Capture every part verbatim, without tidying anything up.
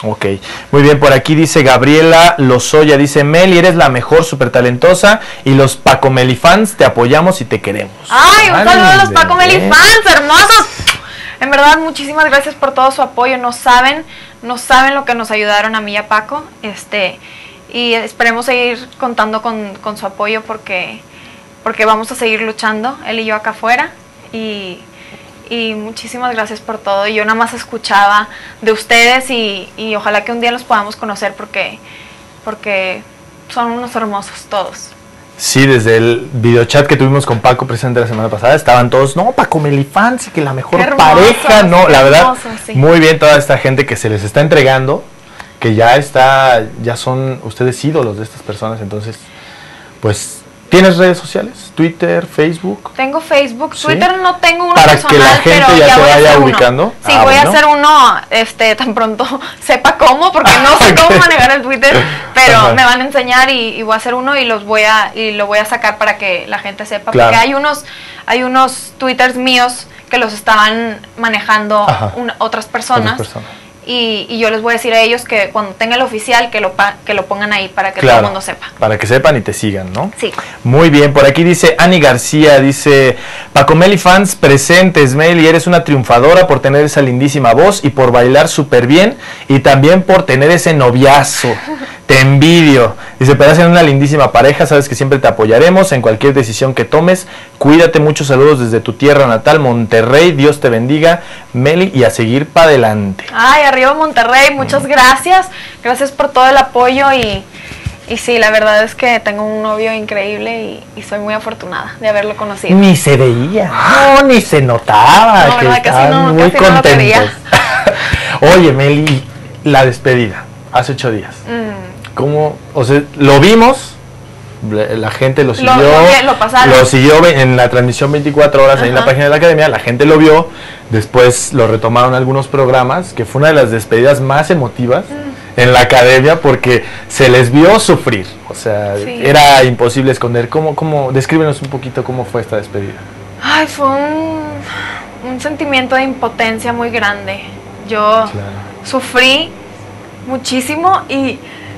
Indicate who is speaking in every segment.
Speaker 1: Ok, muy bien, por aquí dice Gabriela Lozoya, dice Meli, eres la mejor, súper talentosa, y los Paco Meli fans te apoyamos y te queremos.
Speaker 2: Ay, un saludo a los Paco Meli fans, hermosos. En verdad, muchísimas gracias por todo su apoyo, no saben, no saben lo que nos ayudaron a mí y a Paco, este, y esperemos seguir contando con, con su apoyo porque, porque vamos a seguir luchando, él y yo acá afuera, y... Y muchísimas gracias por todo. Yo nada más escuchaba de ustedes y, y ojalá que un día los podamos conocer porque, porque son unos hermosos todos.
Speaker 1: Sí, desde el videochat que tuvimos con Paco presente la semana pasada, estaban todos, no, Paco Meli fans, que la mejor hermoso, pareja, no, la verdad, hermoso, sí. Muy bien toda esta gente que se les está entregando, que ya está, ya son ustedes ídolos de estas personas, entonces, pues... ¿Tienes redes sociales? ¿Twitter, Facebook?
Speaker 2: Tengo Facebook, ¿sí? Twitter no tengo uno
Speaker 1: para
Speaker 2: personal,
Speaker 1: que la gente
Speaker 2: pero
Speaker 1: ya,
Speaker 2: ya
Speaker 1: se
Speaker 2: voy
Speaker 1: vaya
Speaker 2: a
Speaker 1: ubicando.
Speaker 2: Sí,
Speaker 1: ah,
Speaker 2: voy
Speaker 1: bueno.
Speaker 2: a hacer uno este, tan pronto sepa cómo, porque no sé cómo manejar el Twitter, pero Ajá. me van a enseñar y, y voy a hacer uno y los voy a y lo voy a sacar para que la gente sepa, claro. Porque hay unos hay unos Twitters míos que los estaban manejando una, otras personas. Otras personas. Y, y yo les voy a decir a ellos que cuando tenga el oficial que lo, que lo pongan ahí para que claro, todo el mundo sepa.
Speaker 1: Para que sepan y te sigan, ¿no?
Speaker 2: Sí.
Speaker 1: Muy bien, por aquí dice Ani García, dice Paco Meli fans presentes, Meli, eres una triunfadora por tener esa lindísima voz y por bailar súper bien y también por tener ese noviazo. Te envidio. Dice, pero hacen una lindísima pareja, sabes que siempre te apoyaremos en cualquier decisión que tomes. Cuídate, muchos saludos desde tu tierra natal, Monterrey. Dios te bendiga, Meli, y a seguir para adelante.
Speaker 2: Ay, arriba Monterrey, muchas mm. gracias. Gracias por todo el apoyo y, y sí, la verdad es que tengo un novio increíble y, y soy muy afortunada de haberlo conocido.
Speaker 1: Ni se veía, no, ni se notaba.
Speaker 2: No,
Speaker 1: que
Speaker 2: verdad, casi no,
Speaker 1: muy
Speaker 2: casi
Speaker 1: contentos. No Oye, Meli, la despedida, hace ocho días.
Speaker 2: Mm.
Speaker 1: ¿Cómo? O sea, lo vimos, la gente lo siguió,
Speaker 2: lo, lo,
Speaker 1: lo siguió en la transmisión veinticuatro horas, ahí en la página de la academia, la gente lo vio, después lo retomaron algunos programas, que fue una de las despedidas más emotivas mm. en la academia, porque se les vio sufrir, o sea, sí. era imposible esconder. ¿Cómo, cómo, descríbenos un poquito cómo fue esta despedida?
Speaker 2: Ay, fue un, un sentimiento de impotencia muy grande. Yo claro. sufrí muchísimo y...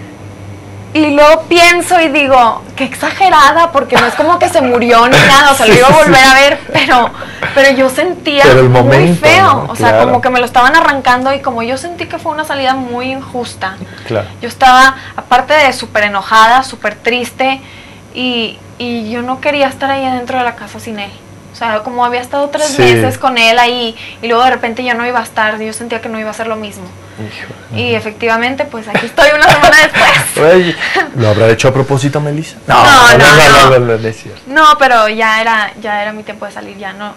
Speaker 2: Y luego pienso y digo, qué exagerada, porque no es como que se murió ni nada, o sea, lo iba a volver a ver, pero, pero yo sentía pero el momento, muy feo, ¿no? O sea, claro. como que me lo estaban arrancando y como yo sentí que fue una salida muy injusta, claro. yo estaba, aparte de súper enojada, súper triste, y, y yo no quería estar ahí adentro de la casa sin él. O sea, como había estado tres sí. meses con él ahí y luego de repente ya no iba a estar, yo sentía que no iba a ser lo mismo. Hijo. Y efectivamente, pues aquí estoy una semana después.
Speaker 1: Oye, ¿lo habrá hecho a propósito, Melissa?
Speaker 2: No, no, no, no, no, no,
Speaker 1: no, no, no, es cierto.
Speaker 2: No, pero ya era, ya era mi tiempo de salir, ya no.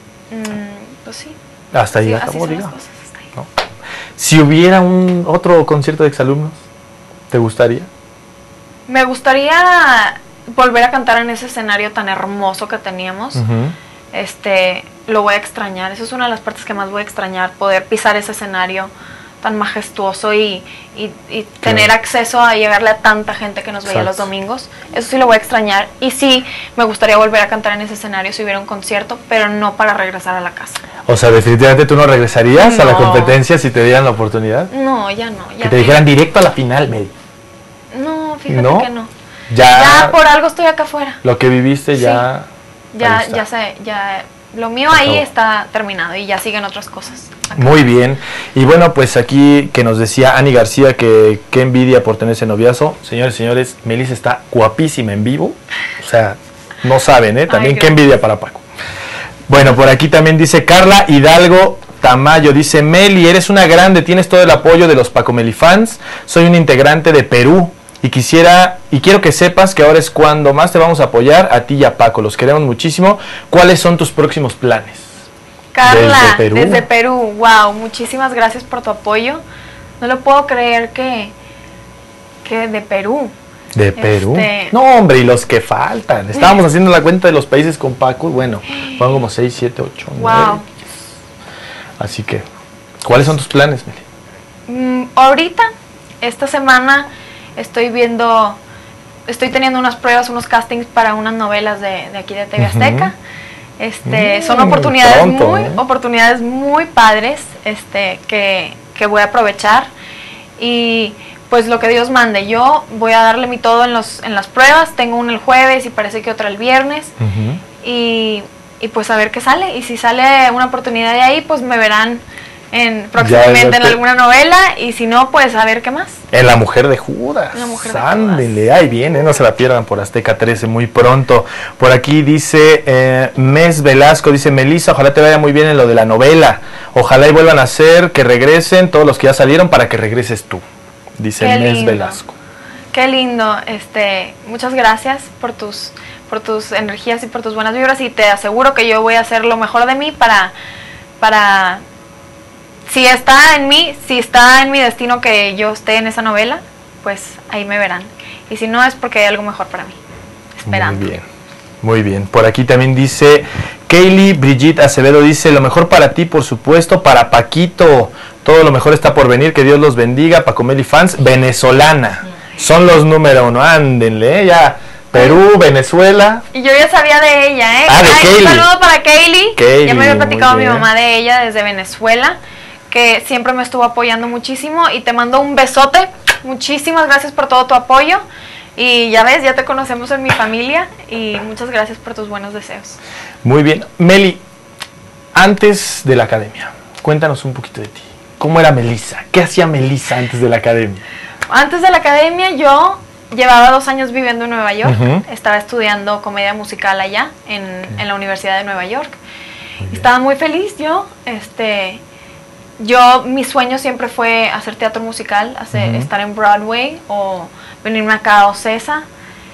Speaker 2: Mm, pues sí.
Speaker 1: Hasta ahí
Speaker 2: sí,
Speaker 1: acabó, diga.
Speaker 2: Cosas, hasta ahí.
Speaker 1: ¿No? Si hubiera un otro concierto de exalumnos, ¿te gustaría?
Speaker 2: Me gustaría volver a cantar en ese escenario tan hermoso que teníamos. Uh-huh. Este, lo voy a extrañar, eso es una de las partes que más voy a extrañar, poder pisar ese escenario tan majestuoso y, y, y tener claro. acceso a llegarle a tanta gente que nos veía Exacto. los domingos, eso sí lo voy a extrañar y sí me gustaría volver a cantar en ese escenario si hubiera un concierto, pero no para regresar a la casa.
Speaker 1: O sea, definitivamente tú no regresarías no. a la competencia si te dieran la oportunidad.
Speaker 2: No, ya no. Ya
Speaker 1: que te dijeran directo a la final, Meli.
Speaker 2: No, fíjate ¿No? que no.
Speaker 1: Ya,
Speaker 2: ya por algo estoy acá afuera.
Speaker 1: Lo que viviste ya...
Speaker 2: Sí. Ya, ya sé, ya lo mío ahí está terminado y ya siguen otras cosas. Acá.
Speaker 1: Muy bien. Y bueno, pues aquí que nos decía Ani García que qué envidia por tener ese noviazo. Señores, señores, Melissa está guapísima en vivo. O sea, no saben, ¿eh? También Ay, qué envidia para Paco. Bueno, por aquí también dice Carla Hidalgo Tamayo, dice Meli, eres una grande, tienes todo el apoyo de los Paco Meli fans. Soy un integrante de Perú. Y quisiera, y quiero que sepas que ahora es cuando más te vamos a apoyar, a ti y a Paco. Los queremos muchísimo. ¿Cuáles son tus próximos planes?
Speaker 2: Carla, desde Perú, desde Perú. Wow, muchísimas gracias por tu apoyo. No lo puedo creer que, que de Perú.
Speaker 1: De Perú. Este... No, hombre, y los que faltan. Estábamos haciendo la cuenta de los países con Paco y bueno, fueron como seis, siete, ocho, nueve. Wow. Así que, ¿cuáles son tus planes, Meli?
Speaker 2: Mm, ahorita, esta semana... Estoy viendo, estoy teniendo unas pruebas, unos castings para unas novelas de, de aquí de T V Azteca. Uh-huh. Este, mm, son oportunidades
Speaker 1: pronto,
Speaker 2: muy,
Speaker 1: ¿eh?
Speaker 2: oportunidades muy padres, este, que, que voy a aprovechar. y pues lo que Dios mande. Yo voy a darle mi todo en, los, en las pruebas, tengo una el jueves y parece que otra el viernes, uh-huh. y, y pues a ver qué sale, y si sale una oportunidad de ahí, pues me verán en, próximamente en alguna novela, y si no, pues a ver qué más.
Speaker 1: En La Mujer de Judas.
Speaker 2: La Mujer de
Speaker 1: Ándele, ahí viene, no se la pierdan por Azteca trece muy pronto. Por aquí dice eh, Mes Velasco, dice Melissa, ojalá te vaya muy bien en lo de la novela. Ojalá y vuelvan a hacer, que regresen todos los que ya salieron para que regreses tú. Dice Mes Velasco.
Speaker 2: Qué lindo, este, muchas gracias por tus, por tus energías y por tus buenas vibras, y te aseguro que yo voy a hacer lo mejor de mí para, para, si está en mí, si está en mi destino que yo esté en esa novela, pues ahí me verán. Y si no, es porque hay algo mejor para mí, esperando.
Speaker 1: Muy bien, muy bien. Por aquí también dice Kaylee Brigitte Acevedo, dice, lo mejor para ti, por supuesto, para Paquito. Todo lo mejor está por venir, que Dios los bendiga. Paco Meli Fans, venezolana. Son los número uno, ándenle, ¿eh? Ya. Perú, Venezuela.
Speaker 2: Y yo ya sabía de ella, ¿eh?
Speaker 1: Ah, de
Speaker 2: Ay, un saludo para Kaylee.
Speaker 1: Kaylee.
Speaker 2: Ya me había platicado mi mamá de ella desde Venezuela, que siempre me estuvo apoyando muchísimo, y te mando un besote. Muchísimas gracias por todo tu apoyo. Y ya ves, ya te conocemos en mi familia, y muchas gracias por tus buenos deseos.
Speaker 1: Muy bien. Meli, antes de la academia, cuéntanos un poquito de ti. ¿Cómo era Melissa? ¿Qué hacía Melissa antes de la academia?
Speaker 2: Antes de la academia yo llevaba dos años viviendo en Nueva York. Uh-huh. Estaba estudiando comedia musical allá, en, uh-huh. en la Universidad de Nueva York. Estaba muy feliz yo. Este, yo, mi sueño siempre fue hacer teatro musical, hacer, uh-huh. estar en Broadway o venirme acá a Ocesa.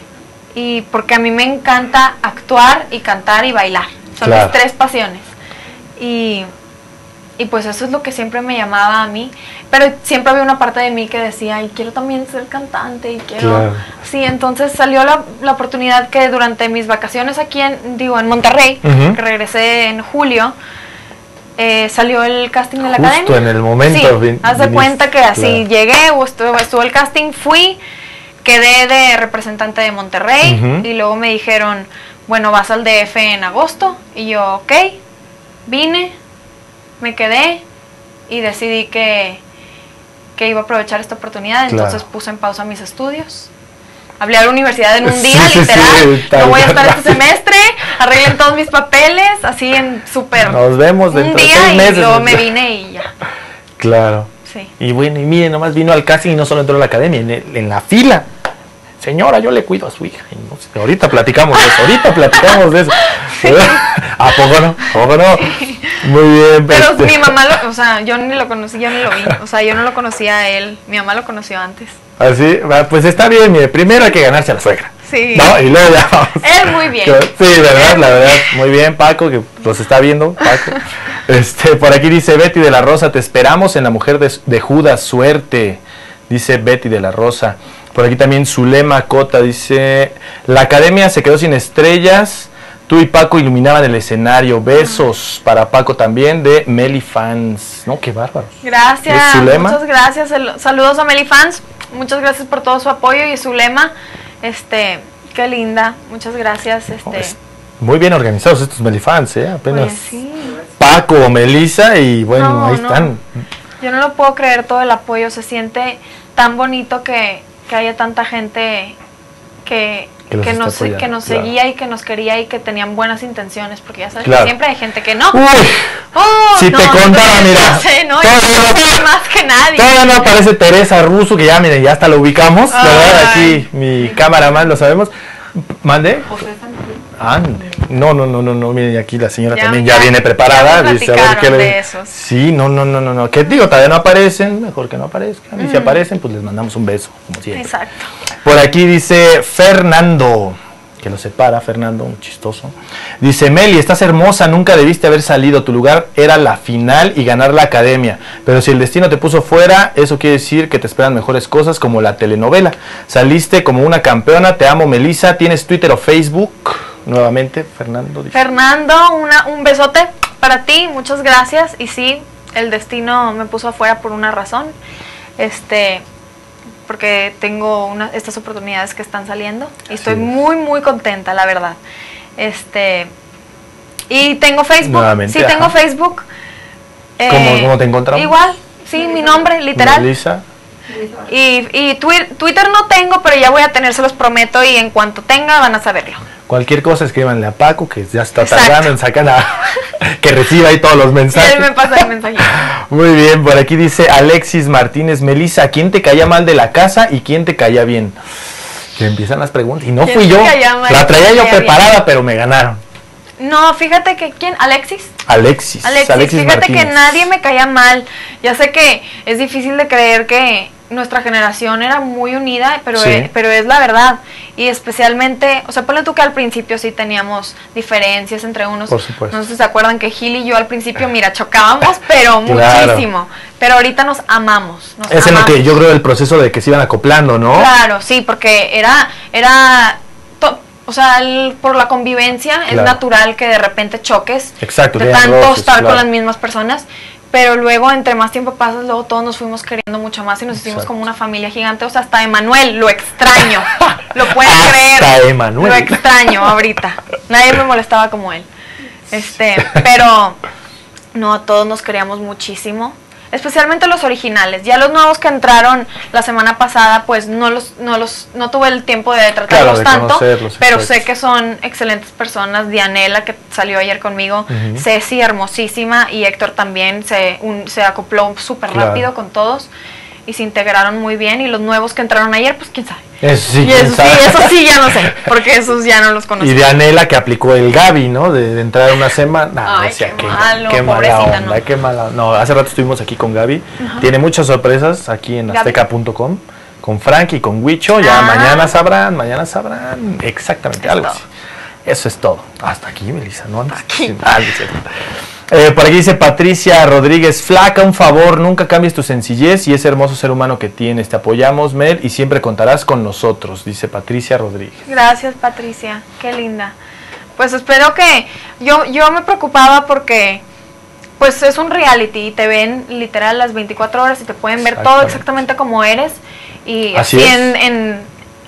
Speaker 2: Y porque a mí me encanta actuar y cantar y bailar. Son claro. mis tres pasiones. Y... Y pues eso es lo que siempre me llamaba a mí. Pero siempre había una parte de mí que decía, y quiero también ser cantante, y quiero... Claro. Sí, entonces salió la, la oportunidad que durante mis vacaciones aquí en, digo, en Monterrey, uh-huh. que regresé en julio, eh, salió el casting de la
Speaker 1: Justo
Speaker 2: academia.
Speaker 1: Justo en el momento.
Speaker 2: Sí, haz de cuenta que así claro. llegué, o estuvo, estuvo el casting, fui, quedé de representante de Monterrey, uh-huh. y luego me dijeron, bueno, vas al D F en agosto, y yo, ok, vine, me quedé y decidí que, que iba a aprovechar esta oportunidad, entonces claro. puse en pausa mis estudios. Hablé a la universidad en un día, sí, literal, sí, sí, no voy a estar este semestre, arreglen todos mis papeles, así en súper...
Speaker 1: Nos vemos dentro
Speaker 2: un día
Speaker 1: de seis meses.
Speaker 2: Y luego me vine y ya.
Speaker 1: Claro.
Speaker 2: Sí.
Speaker 1: Y bueno, y miren, nomás vino al casting y no solo entró a la academia, en, el, en la fila. Señora, yo le cuido a su hija. Y no sé, ahorita platicamos de eso, ahorita platicamos de eso. Sí. ¿A poco no? ¿A poco no? Sí. Muy bien.
Speaker 2: Pero
Speaker 1: este.
Speaker 2: mi mamá, lo, o sea, yo ni lo conocí, yo ni lo vi. O sea, yo no lo conocía a él. Mi mamá lo conoció antes.
Speaker 1: Así, pues está bien, mire, primero hay que ganarse a la suegra.
Speaker 2: Sí.
Speaker 1: ¿No? Y luego ya vamos.
Speaker 2: Él muy bien.
Speaker 1: Sí, verdad, la verdad. Muy bien, Paco, que los está viendo, Paco. Este, por aquí dice Betty de la Rosa, te esperamos en La Mujer de, de Judas, suerte. Dice Betty de la Rosa. Por aquí también Zulema Cota dice, la academia se quedó sin estrellas, tú y Paco iluminaban el escenario, besos para Paco también de Meli Fans. No, qué bárbaros.
Speaker 2: Gracias, muchas gracias, saludos a Meli Fans, muchas gracias por todo su apoyo, y Zulema, este, qué linda, muchas gracias. Este.
Speaker 1: No, es muy bien organizados estos Meli Fans, ¿eh? Apenas
Speaker 2: pues sí.
Speaker 1: Paco, Melissa y bueno,
Speaker 2: no,
Speaker 1: ahí
Speaker 2: no.
Speaker 1: están.
Speaker 2: Yo no lo puedo creer, todo el apoyo, se siente tan bonito que... que haya tanta gente que, que, que, nos, que nos claro. seguía y que nos quería y que tenían buenas intenciones, porque ya sabes claro. que siempre hay gente que no.
Speaker 1: Uy, oh, si no, te contara, mira,
Speaker 2: no sé, no, yo más que nadie.
Speaker 1: Todavía no aparece Teresa Russo, que ya, miren, ya hasta lo ubicamos, la verdad, aquí mi cámaraman, lo sabemos. ¿Mande? José Santiago. Ande. No, no, no, no, no, miren, aquí la señora ya, también ya, ya viene preparada.
Speaker 2: Ya
Speaker 1: dice, a ver qué le...
Speaker 2: de esos.
Speaker 1: Sí, no, no, no, no, no. ¿Qué digo? Todavía no aparecen, mejor que no aparezcan. Mm. Y si aparecen, pues les mandamos un beso, como siempre.
Speaker 2: Exacto.
Speaker 1: Por aquí dice Fernando, que lo separa, Fernando, un chistoso. Dice, Meli, estás hermosa, nunca debiste haber salido. Tu lugar era la final y ganar la academia. Pero si el destino te puso fuera, eso quiere decir que te esperan mejores cosas como la telenovela. Saliste como una campeona, te amo, Melissa. ¿Tienes Twitter o Facebook? Nuevamente, Fernando. Dice.
Speaker 2: Fernando, una, un besote para ti, muchas gracias. Y sí, el destino me puso afuera por una razón. Este... porque tengo una, estas oportunidades que están saliendo y estoy sí. muy muy contenta, la verdad. Este y tengo Facebook, Nuevamente, sí ajá. tengo Facebook.
Speaker 1: ¿Cómo, eh, ¿Cómo te encontramos?
Speaker 2: Igual, sí, mi nombre, literal.
Speaker 1: Melissa.
Speaker 2: Y, y twi Twitter no tengo, pero ya voy a tener, se los prometo, y en cuanto tenga van a saberlo.
Speaker 1: Cualquier cosa escríbanle a Paco, que ya está tardando en sacar a, que reciba ahí todos los mensajes.
Speaker 2: Y él me pasa el mensaje.
Speaker 1: Muy bien, por aquí dice Alexis Martínez, Melissa, ¿quién te caía mal de la casa y quién te caía bien? Que empiezan las preguntas, y no fui yo, la traía yo preparada, bien, pero me ganaron.
Speaker 2: No, fíjate que, ¿quién? ¿Alexis?
Speaker 1: Alexis,
Speaker 2: Alexis,
Speaker 1: Alexis
Speaker 2: fíjate
Speaker 1: Martínez.
Speaker 2: Que nadie me caía mal. Ya sé que es difícil de creer que nuestra generación era muy unida, pero, sí. es, pero es la verdad. Y especialmente, o sea, ponle tú que al principio sí teníamos diferencias entre unos.
Speaker 1: Por supuesto.
Speaker 2: No sé si se acuerdan que Gil y yo al principio, mira, chocábamos, pero claro, muchísimo. Pero ahorita nos amamos. Nos
Speaker 1: es
Speaker 2: amamos.
Speaker 1: En lo que yo creo el proceso de que se iban acoplando, ¿no?
Speaker 2: Claro, sí, porque era... era O sea, el, por la convivencia, claro, es natural que de repente choques.
Speaker 1: Exacto,
Speaker 2: de tanto roces, estar
Speaker 1: claro,
Speaker 2: con las mismas personas. Pero luego, entre más tiempo pasa, luego todos nos fuimos queriendo mucho más y nos hicimos como una familia gigante. O sea, hasta Emanuel, lo extraño. Lo pueden creer.
Speaker 1: Hasta Emanuel.
Speaker 2: Lo extraño ahorita. Nadie me molestaba como él. Este, pero no, todos nos queríamos muchísimo. Especialmente los originales. Ya los nuevos que entraron la semana pasada, pues no los, no los, no tuve el tiempo de tratarlos, claro, de tanto, pero exactos, sé que son excelentes personas. Dianela, que salió ayer conmigo, uh-huh, Ceci, hermosísima, y Héctor también se, un, se acopló súper claro, rápido con todos y se integraron muy bien. Y los nuevos que entraron ayer, pues quién sabe.
Speaker 1: Eso sí,
Speaker 2: y eso, sí, eso sí ya no sé, porque esos ya no los conozco.
Speaker 1: Y Dianela, que aplicó el Gaby, ¿no? De, de entrar una semana.
Speaker 2: Ay,
Speaker 1: o sea,
Speaker 2: qué,
Speaker 1: qué
Speaker 2: malo,
Speaker 1: qué mala onda,
Speaker 2: no.
Speaker 1: qué mala. No, hace rato estuvimos aquí con Gaby. Uh-huh. Tiene muchas sorpresas aquí en azteca punto com, con Frank y con Huicho. Ya ah. mañana sabrán, mañana sabrán exactamente es algo todo. Así. Eso es todo. Hasta aquí, Melissa, ¿no? Hasta aquí. Ah, Eh, por aquí dice Patricia Rodríguez, flaca, un favor, nunca cambies tu sencillez y ese hermoso ser humano que tienes. Te apoyamos, Mel, y siempre contarás con nosotros, dice Patricia Rodríguez.
Speaker 2: Gracias, Patricia, qué linda. Pues espero que... Yo, yo me preocupaba porque pues es un reality y te ven literal las veinticuatro horas y te pueden ver todo exactamente como eres. Y así, así en... en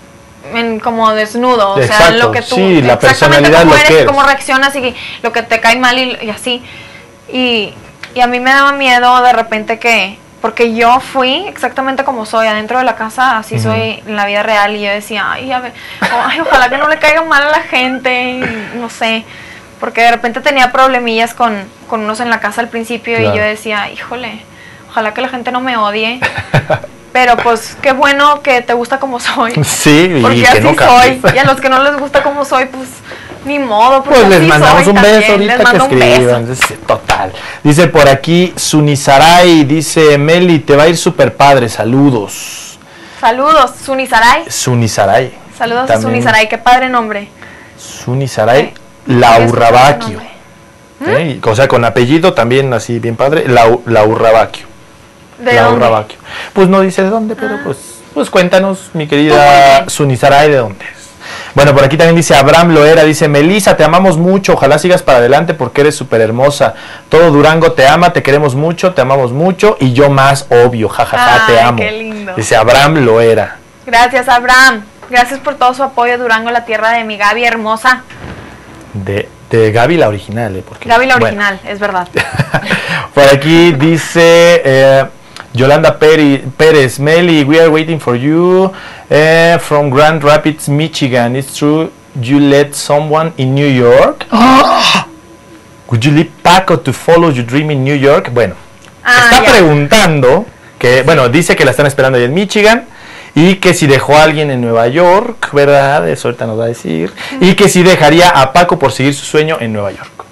Speaker 2: En como desnudo, o
Speaker 1: exacto,
Speaker 2: sea, lo que tú,
Speaker 1: sí, la personalidad,
Speaker 2: cómo
Speaker 1: lo
Speaker 2: eres,
Speaker 1: que eres,
Speaker 2: cómo reaccionas y lo que te cae mal y, y así. Y, y a mí me daba miedo de repente que, porque yo fui exactamente como soy, adentro de la casa, así uh-huh, soy en la vida real, y yo decía, ay, a ver, ay, ojalá que no le caiga mal a la gente, y no sé, porque de repente tenía problemillas con, con unos en la casa al principio, claro, y yo decía, híjole, ojalá que la gente no me odie. Pero pues qué bueno que te gusta como soy.
Speaker 1: Sí,
Speaker 2: porque
Speaker 1: y
Speaker 2: así
Speaker 1: que no
Speaker 2: soy. Y a los que no les gusta como soy, pues ni modo.
Speaker 1: Pues les mandamos un
Speaker 2: también.
Speaker 1: beso ahorita que escriban. Total. Dice por aquí Sunisaray, dice Meli, te va a ir súper padre, saludos.
Speaker 2: Saludos, Sunisaray.
Speaker 1: Sunisaray.
Speaker 2: Saludos también. A Sunisaray, qué padre nombre.
Speaker 1: Sunisaray ¿Eh? Laurrabaquio. ¿Eh? O sea, con apellido también así bien padre, Lau, Laurrabaquio.
Speaker 2: ¿De dónde?
Speaker 1: Pues no dice de dónde, pero ah. pues, pues cuéntanos, mi querida Sunisaray, de dónde es. Bueno, por aquí también dice Abraham Loera, dice Melissa, te amamos mucho, ojalá sigas para adelante porque eres súper hermosa. Todo Durango te ama, te queremos mucho, te amamos mucho y yo más, obvio, jajaja, ja, te amo.
Speaker 2: Qué lindo.
Speaker 1: Dice Abraham Loera.
Speaker 2: Gracias, Abraham. Gracias por todo su apoyo, Durango, la tierra de mi Gaby hermosa.
Speaker 1: De, de Gaby la original, ¿eh? Porque,
Speaker 2: Gaby la original, bueno. Es verdad.
Speaker 1: Por aquí dice... Eh, Yolanda Pérez, Meli, we are waiting for you uh, from Grand Rapids, Michigan. It's true you let someone in New York? Oh. Would you leave Paco to follow your dream in New York? Bueno, ah, está ya. preguntando, que bueno, dice que la están esperando ahí en Michigan y que si dejó a alguien en Nueva York, ¿verdad? Eso ahorita nos va a decir. Mm. Y que si dejaría a Paco por seguir su sueño en Nueva York.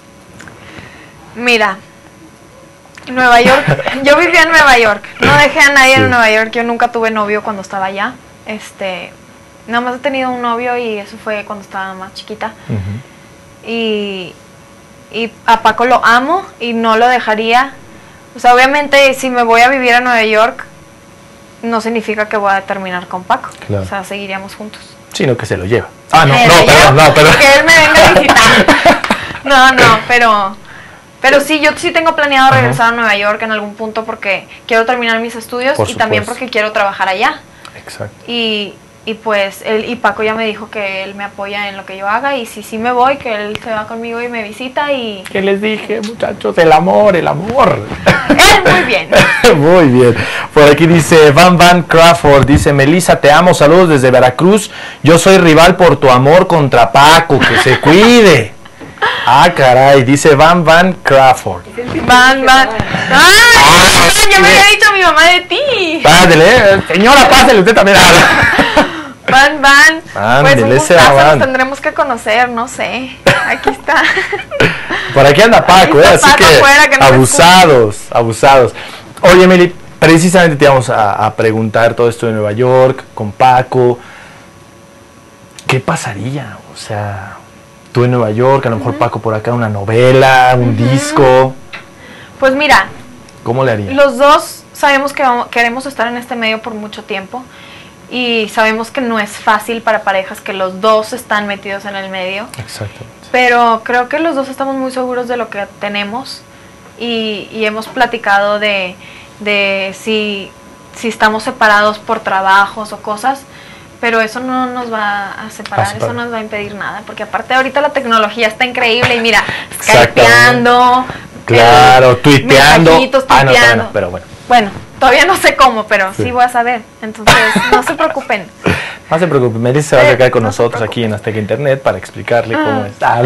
Speaker 2: Mira. Nueva York, yo vivía en Nueva York, no dejé a nadie sí. en Nueva York, yo nunca tuve novio cuando estaba allá, este, nada más he tenido un novio y eso fue cuando estaba más chiquita, uh-huh. y, y a Paco lo amo y no lo dejaría, o sea, obviamente si me voy a vivir a Nueva York, no significa que voy a terminar con Paco, claro. O sea, seguiríamos juntos.
Speaker 1: Sino que se lo lleva. Ah, no, no, perdón, no, perdón.
Speaker 2: Que él me venga a visitar. No, no, pero... Pero sí, yo sí tengo planeado regresar uh-huh. a Nueva York en algún punto porque quiero terminar mis estudios y también porque quiero trabajar allá.
Speaker 1: Exacto.
Speaker 2: Y, y pues él y Paco ya me dijo que él me apoya en lo que yo haga y si sí me voy, que él se va conmigo y me visita y...
Speaker 1: ¿Qué les dije, muchachos? El amor, el amor.
Speaker 2: Él muy bien.
Speaker 1: Muy bien. Por aquí dice Van Van Crawford, dice Melissa, te amo, saludos desde Veracruz. Yo soy rival por tu amor contra Paco, que se cuide. Ah, caray, dice Van Van Crawford.
Speaker 2: Van Van. ¡Ah! Yo me había dicho a mi mamá de ti.
Speaker 1: Pásale, señora, pásale usted también.
Speaker 2: Van Van.
Speaker 1: Ándele,
Speaker 2: pues un
Speaker 1: ese
Speaker 2: gustazo,
Speaker 1: Van.
Speaker 2: nos tendremos que conocer, no sé. Aquí está.
Speaker 1: Por aquí anda Paco,
Speaker 2: Aquí
Speaker 1: eh,
Speaker 2: está
Speaker 1: así
Speaker 2: Paco
Speaker 1: que,
Speaker 2: afuera, que no me
Speaker 1: abusados, abusados. Oye, Meli, precisamente te íbamos a, a preguntar todo esto de Nueva York, con Paco. ¿Qué pasaría? O sea, tú en Nueva York, a lo mejor uh-huh. Paco por acá, una novela, un uh-huh. disco.
Speaker 2: Pues mira,
Speaker 1: ¿cómo le harían?
Speaker 2: Los dos sabemos que vamos, queremos estar en este medio por mucho tiempo y sabemos que no es fácil para parejas que los dos están metidos en el medio.
Speaker 1: Exacto.
Speaker 2: Pero creo que los dos estamos muy seguros de lo que tenemos y, y hemos platicado de, de si, si estamos separados por trabajos o cosas, pero eso no nos va a separar, a separar, eso no nos va a impedir nada, porque aparte ahorita la tecnología está increíble y mira, skypeando,
Speaker 1: claro,
Speaker 2: eh,
Speaker 1: tuiteando,
Speaker 2: tuiteando.
Speaker 1: Ah, no, todavía no, pero bueno.
Speaker 2: Bueno, todavía no sé cómo, pero sí, sí voy a saber, entonces no se preocupen.
Speaker 1: No se preocupen, Melissa va a quedar con no nosotros aquí en Azteca Internet para explicarle ah. cómo está.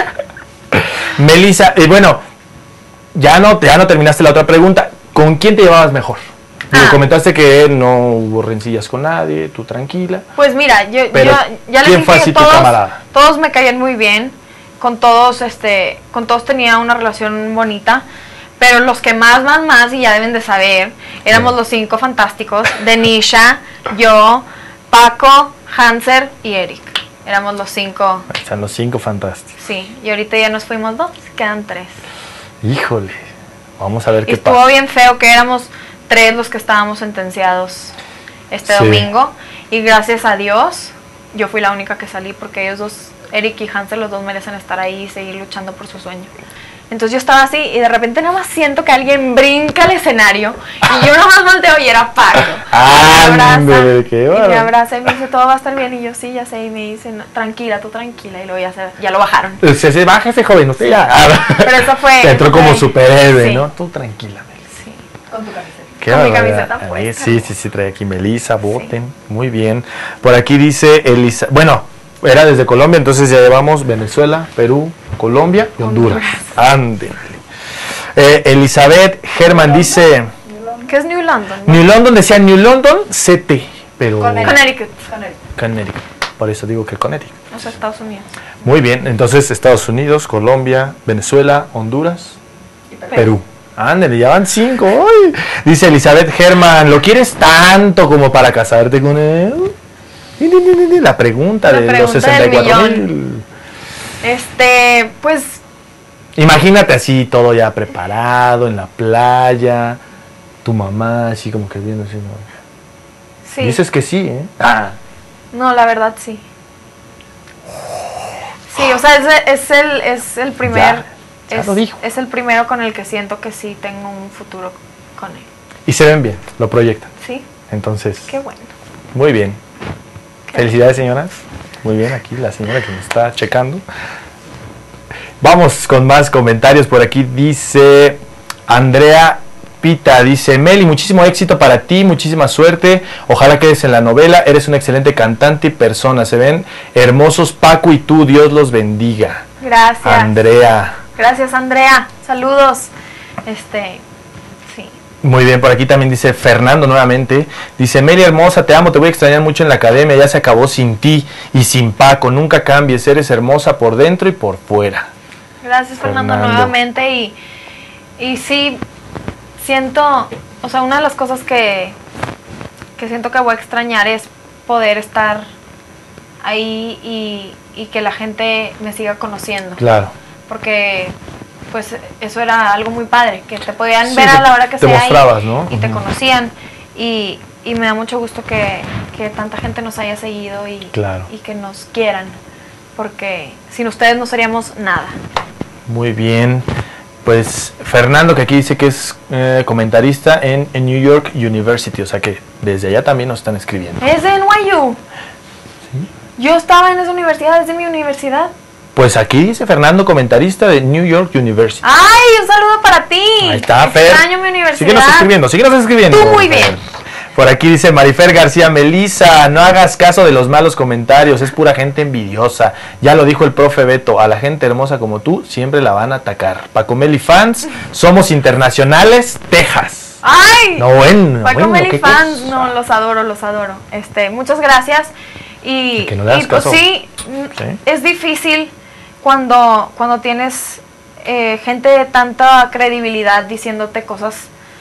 Speaker 1: Melissa, y bueno, ya no, ya no terminaste la otra pregunta. ¿Con quién te llevabas mejor? Me ah. comentaste que no hubo rencillas con nadie, tú tranquila.
Speaker 2: Pues mira, yo, yo ya les dije que todos, todos me caían muy bien, con todos, este, con todos tenía una relación bonita. Pero los que más, más, más, y ya deben de saber, éramos sí. los cinco fantásticos, Denisha, yo, Paco, Hanser y Eric. Éramos los cinco.
Speaker 1: Ahí están los cinco fantásticos.
Speaker 2: Sí, y ahorita ya nos fuimos dos, quedan tres.
Speaker 1: Híjole, vamos a ver
Speaker 2: y
Speaker 1: qué
Speaker 2: estuvo
Speaker 1: pasa.
Speaker 2: Estuvo bien feo que éramos tres los que estábamos sentenciados este sí. domingo. Y gracias a Dios, yo fui la única que salí porque ellos dos, Eric y Hanser, los dos merecen estar ahí y seguir luchando por su sueño. Entonces yo estaba así y de repente nada más siento que alguien brinca al escenario y yo nada más volteo y era Paco.
Speaker 1: Ah,
Speaker 2: y me abraza,
Speaker 1: hombre, qué bueno.
Speaker 2: y me abraza y me dice, todo va a estar bien. Y yo, sí, ya sé. Y me dice, no, tranquila, tú tranquila. Y luego ya, se, ya lo bajaron.
Speaker 1: Se, se baja ese joven, usted ya.
Speaker 2: Pero eso fue...
Speaker 1: Se entró como superhéroe,
Speaker 2: sí.
Speaker 1: ¿no? Tú tranquila, Melissa.
Speaker 2: Sí, con tu camiseta.
Speaker 1: Qué
Speaker 2: con
Speaker 1: mi
Speaker 2: camiseta puesta.
Speaker 1: Sí, sí, sí, trae aquí Melissa, voten. Sí. Muy bien. Por aquí dice Elisa, bueno... Era desde Colombia, entonces ya llevamos Venezuela, Perú, Colombia y Honduras. Ándale. Eh, Elizabeth Germán dice...
Speaker 2: ¿Qué es New London?
Speaker 1: ¿no? New London, decía New London, C T, pero...
Speaker 2: Connecticut.
Speaker 1: Connecticut. Por eso digo que Connecticut.
Speaker 2: O sea, Estados Unidos.
Speaker 1: Muy bien, entonces Estados Unidos, Colombia, Venezuela, Honduras, y Perú. Perú. Ándale, ya van cinco. ¡Ay! Dice Elizabeth Germán, ¿lo quieres tanto como para casarte con él? La pregunta
Speaker 2: la
Speaker 1: de
Speaker 2: pregunta
Speaker 1: los sesenta y cuatro mil.
Speaker 2: Este, pues...
Speaker 1: Imagínate así, todo ya preparado, en la playa, tu mamá así como que viendo así, ¿no?
Speaker 2: Sí.
Speaker 1: Dices que sí, ¿eh? Ah.
Speaker 2: No, la verdad sí. Sí, o sea, es, es el, es el primer...
Speaker 1: Ya, ya
Speaker 2: es,
Speaker 1: lo dijo.
Speaker 2: Es el primero con el que siento que sí tengo un futuro con él.
Speaker 1: Y se ven bien, lo proyectan.
Speaker 2: Sí.
Speaker 1: Entonces...
Speaker 2: Qué bueno.
Speaker 1: Muy bien. Felicidades, señoras. Muy bien, aquí la señora que nos está checando. Vamos con más comentarios. Por aquí dice Andrea Pita, dice Meli, muchísimo éxito para ti, muchísima suerte. Ojalá quedes en la novela. Eres una excelente cantante y persona. Se ven hermosos Paco y tú. Dios los bendiga.
Speaker 2: Gracias.
Speaker 1: Andrea.
Speaker 2: Gracias, Andrea. Saludos. Este...
Speaker 1: Muy bien, por aquí también dice Fernando nuevamente, dice Meli hermosa, te amo, te voy a extrañar mucho en la academia, ya se acabó sin ti y sin Paco, nunca cambies, eres hermosa por dentro y por fuera.
Speaker 2: Gracias Fernando, Fernando. nuevamente y, y sí, siento, o sea, una de las cosas que, que siento que voy a extrañar es poder estar ahí y, y que la gente me siga conociendo.
Speaker 1: Claro.
Speaker 2: Porque... pues eso era algo muy padre, que te podían
Speaker 1: sí,
Speaker 2: ver a la hora que
Speaker 1: te
Speaker 2: sea
Speaker 1: mostrabas,
Speaker 2: y,
Speaker 1: ¿no?
Speaker 2: y te conocían y, y me da mucho gusto que, que tanta gente nos haya seguido y,
Speaker 1: claro.
Speaker 2: y que nos quieran, porque sin ustedes no seríamos nada.
Speaker 1: Muy bien, pues Fernando que aquí dice que es eh, comentarista en, en New York University, o sea que desde allá también nos están escribiendo.
Speaker 2: Es de N Y U. Yo estaba en esa universidad, desde mi universidad.
Speaker 1: Pues aquí dice Fernando, comentarista de New York University.
Speaker 2: ¡Ay, un saludo para ti!
Speaker 1: Ahí está, Fer.
Speaker 2: Extraño mi universidad.
Speaker 1: Síguenos escribiendo, síguenos escribiendo.
Speaker 2: Tú muy bien.
Speaker 1: Por aquí dice Marifer García, Melissa, no hagas caso de los malos comentarios, es pura gente envidiosa. Ya lo dijo el profe Beto, a la gente hermosa como tú siempre la van a atacar. Paco Meli fans, somos internacionales, Texas.
Speaker 2: ¡Ay!
Speaker 1: No, bueno,
Speaker 2: Paco
Speaker 1: bueno,
Speaker 2: Meli fans, cosa? No, los adoro, los adoro. Este, muchas gracias. Y,
Speaker 1: que no le das
Speaker 2: y pues
Speaker 1: caso.
Speaker 2: Sí,
Speaker 1: sí,
Speaker 2: es difícil cuando, cuando tienes eh, gente de tanta credibilidad diciéndote cosas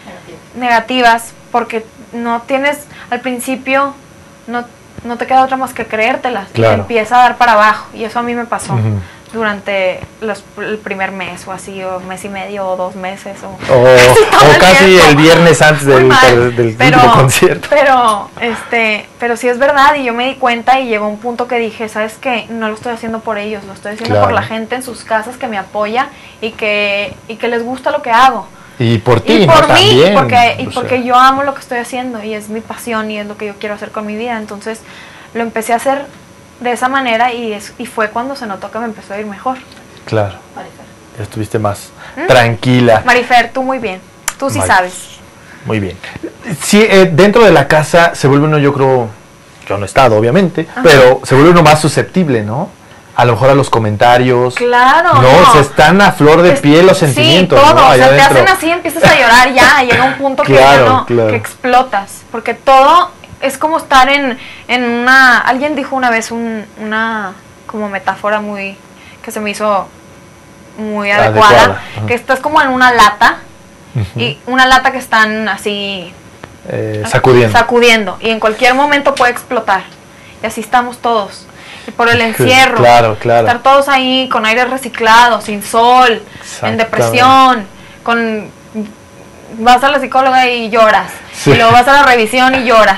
Speaker 2: negativas, porque no tienes, al principio, no, no te queda otra más que creértelas,
Speaker 1: claro.
Speaker 2: Y te empieza a dar para abajo, y eso a mí me pasó.
Speaker 1: Uh-huh.
Speaker 2: Durante los, el primer mes o así, o mes y medio o dos meses o,
Speaker 1: o, o casi el viernes antes del, del, del
Speaker 2: pero,
Speaker 1: concierto.
Speaker 2: Pero, este, pero sí es verdad, y yo me di cuenta y llegó un punto que dije, ¿sabes qué? No lo estoy haciendo por ellos, lo estoy haciendo
Speaker 1: claro.
Speaker 2: por la gente en sus casas que me apoya y que, y que les gusta lo que hago.
Speaker 1: Y por ti,
Speaker 2: y por
Speaker 1: ¿no?
Speaker 2: mí,
Speaker 1: También,
Speaker 2: porque, y
Speaker 1: o
Speaker 2: porque
Speaker 1: sea.
Speaker 2: yo amo lo que estoy haciendo y es mi pasión y es lo que yo quiero hacer con mi vida. Entonces lo empecé a hacer de esa manera y, es, y fue cuando se notó que me empezó a ir mejor.
Speaker 1: Claro,
Speaker 2: Marifer.
Speaker 1: Ya estuviste más
Speaker 2: ¿Mm?
Speaker 1: tranquila.
Speaker 2: Marifer, tú muy bien, tú sí
Speaker 1: Marifer.
Speaker 2: sabes.
Speaker 1: Muy bien. Sí, eh, dentro de la casa se vuelve uno, yo creo, yo no he estado obviamente, ajá, pero se vuelve uno más susceptible, ¿no? A lo mejor a los comentarios.
Speaker 2: Claro.
Speaker 1: No, no. Se están a flor de piel los sentimientos.
Speaker 2: Sí, todo.
Speaker 1: ¿no?
Speaker 2: O sea, te
Speaker 1: adentro.
Speaker 2: hacen así, empiezas a llorar ya, llega un punto que
Speaker 1: claro,
Speaker 2: ya no,
Speaker 1: claro.
Speaker 2: que explotas. Porque todo es como estar en, en una, alguien dijo una vez un, una como metáfora muy, que se me hizo muy adecuada, adecuada. Que estás como en una lata, uh-huh, y una lata que están así
Speaker 1: eh, sacudiendo.
Speaker 2: sacudiendo, y en cualquier momento puede explotar. Y así estamos todos. Y por el encierro,
Speaker 1: claro, claro.
Speaker 2: estar todos ahí con aire reciclado, sin sol, en depresión, con vas a la psicóloga y lloras, sí, y luego vas a la revisión y lloras,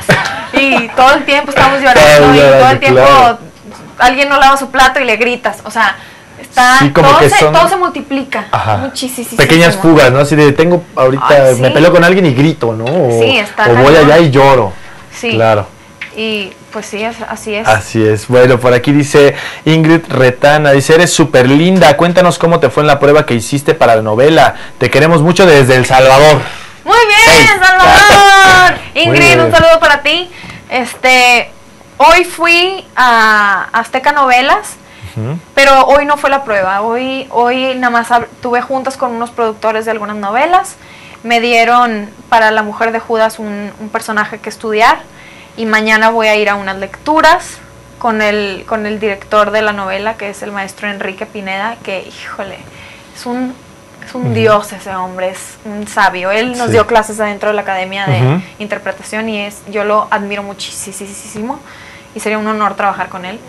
Speaker 2: y todo el tiempo estamos llorando, y todo el tiempo claro. Alguien no lava su plato y le gritas, o sea, está, sí, todo, se, son, todo se multiplica, muchísimo.
Speaker 1: Pequeñas fugas, ¿no? Así de, tengo ahorita, Ay, sí. me peleo con alguien y grito, ¿no? O,
Speaker 2: sí, está
Speaker 1: o voy allá y lloro,
Speaker 2: sí.
Speaker 1: Claro.
Speaker 2: Y pues sí, así es.
Speaker 1: Así es. Bueno, por aquí dice Ingrid Retana, dice, eres súper linda, cuéntanos cómo te fue en la prueba que hiciste para la novela. Te queremos mucho desde El Salvador.
Speaker 2: Muy bien, hey. Salvador. Ingrid, bien. Un saludo para ti. Este, hoy fui a Azteca Novelas, uh-huh, pero hoy no fue la prueba. Hoy, hoy nada más tuve juntas con unos productores de algunas novelas. Me dieron para La Mujer de Judas un, un personaje que estudiar. Y mañana voy a ir a unas lecturas con el, con el director de la novela, que es el maestro Enrique Pineda, que, híjole, es un, es un uh-huh. dios ese hombre, es un sabio. Él nos sí. dio clases adentro de la Academia de uh-huh. Interpretación y es, yo lo admiro muchísimo y sería un honor trabajar con él.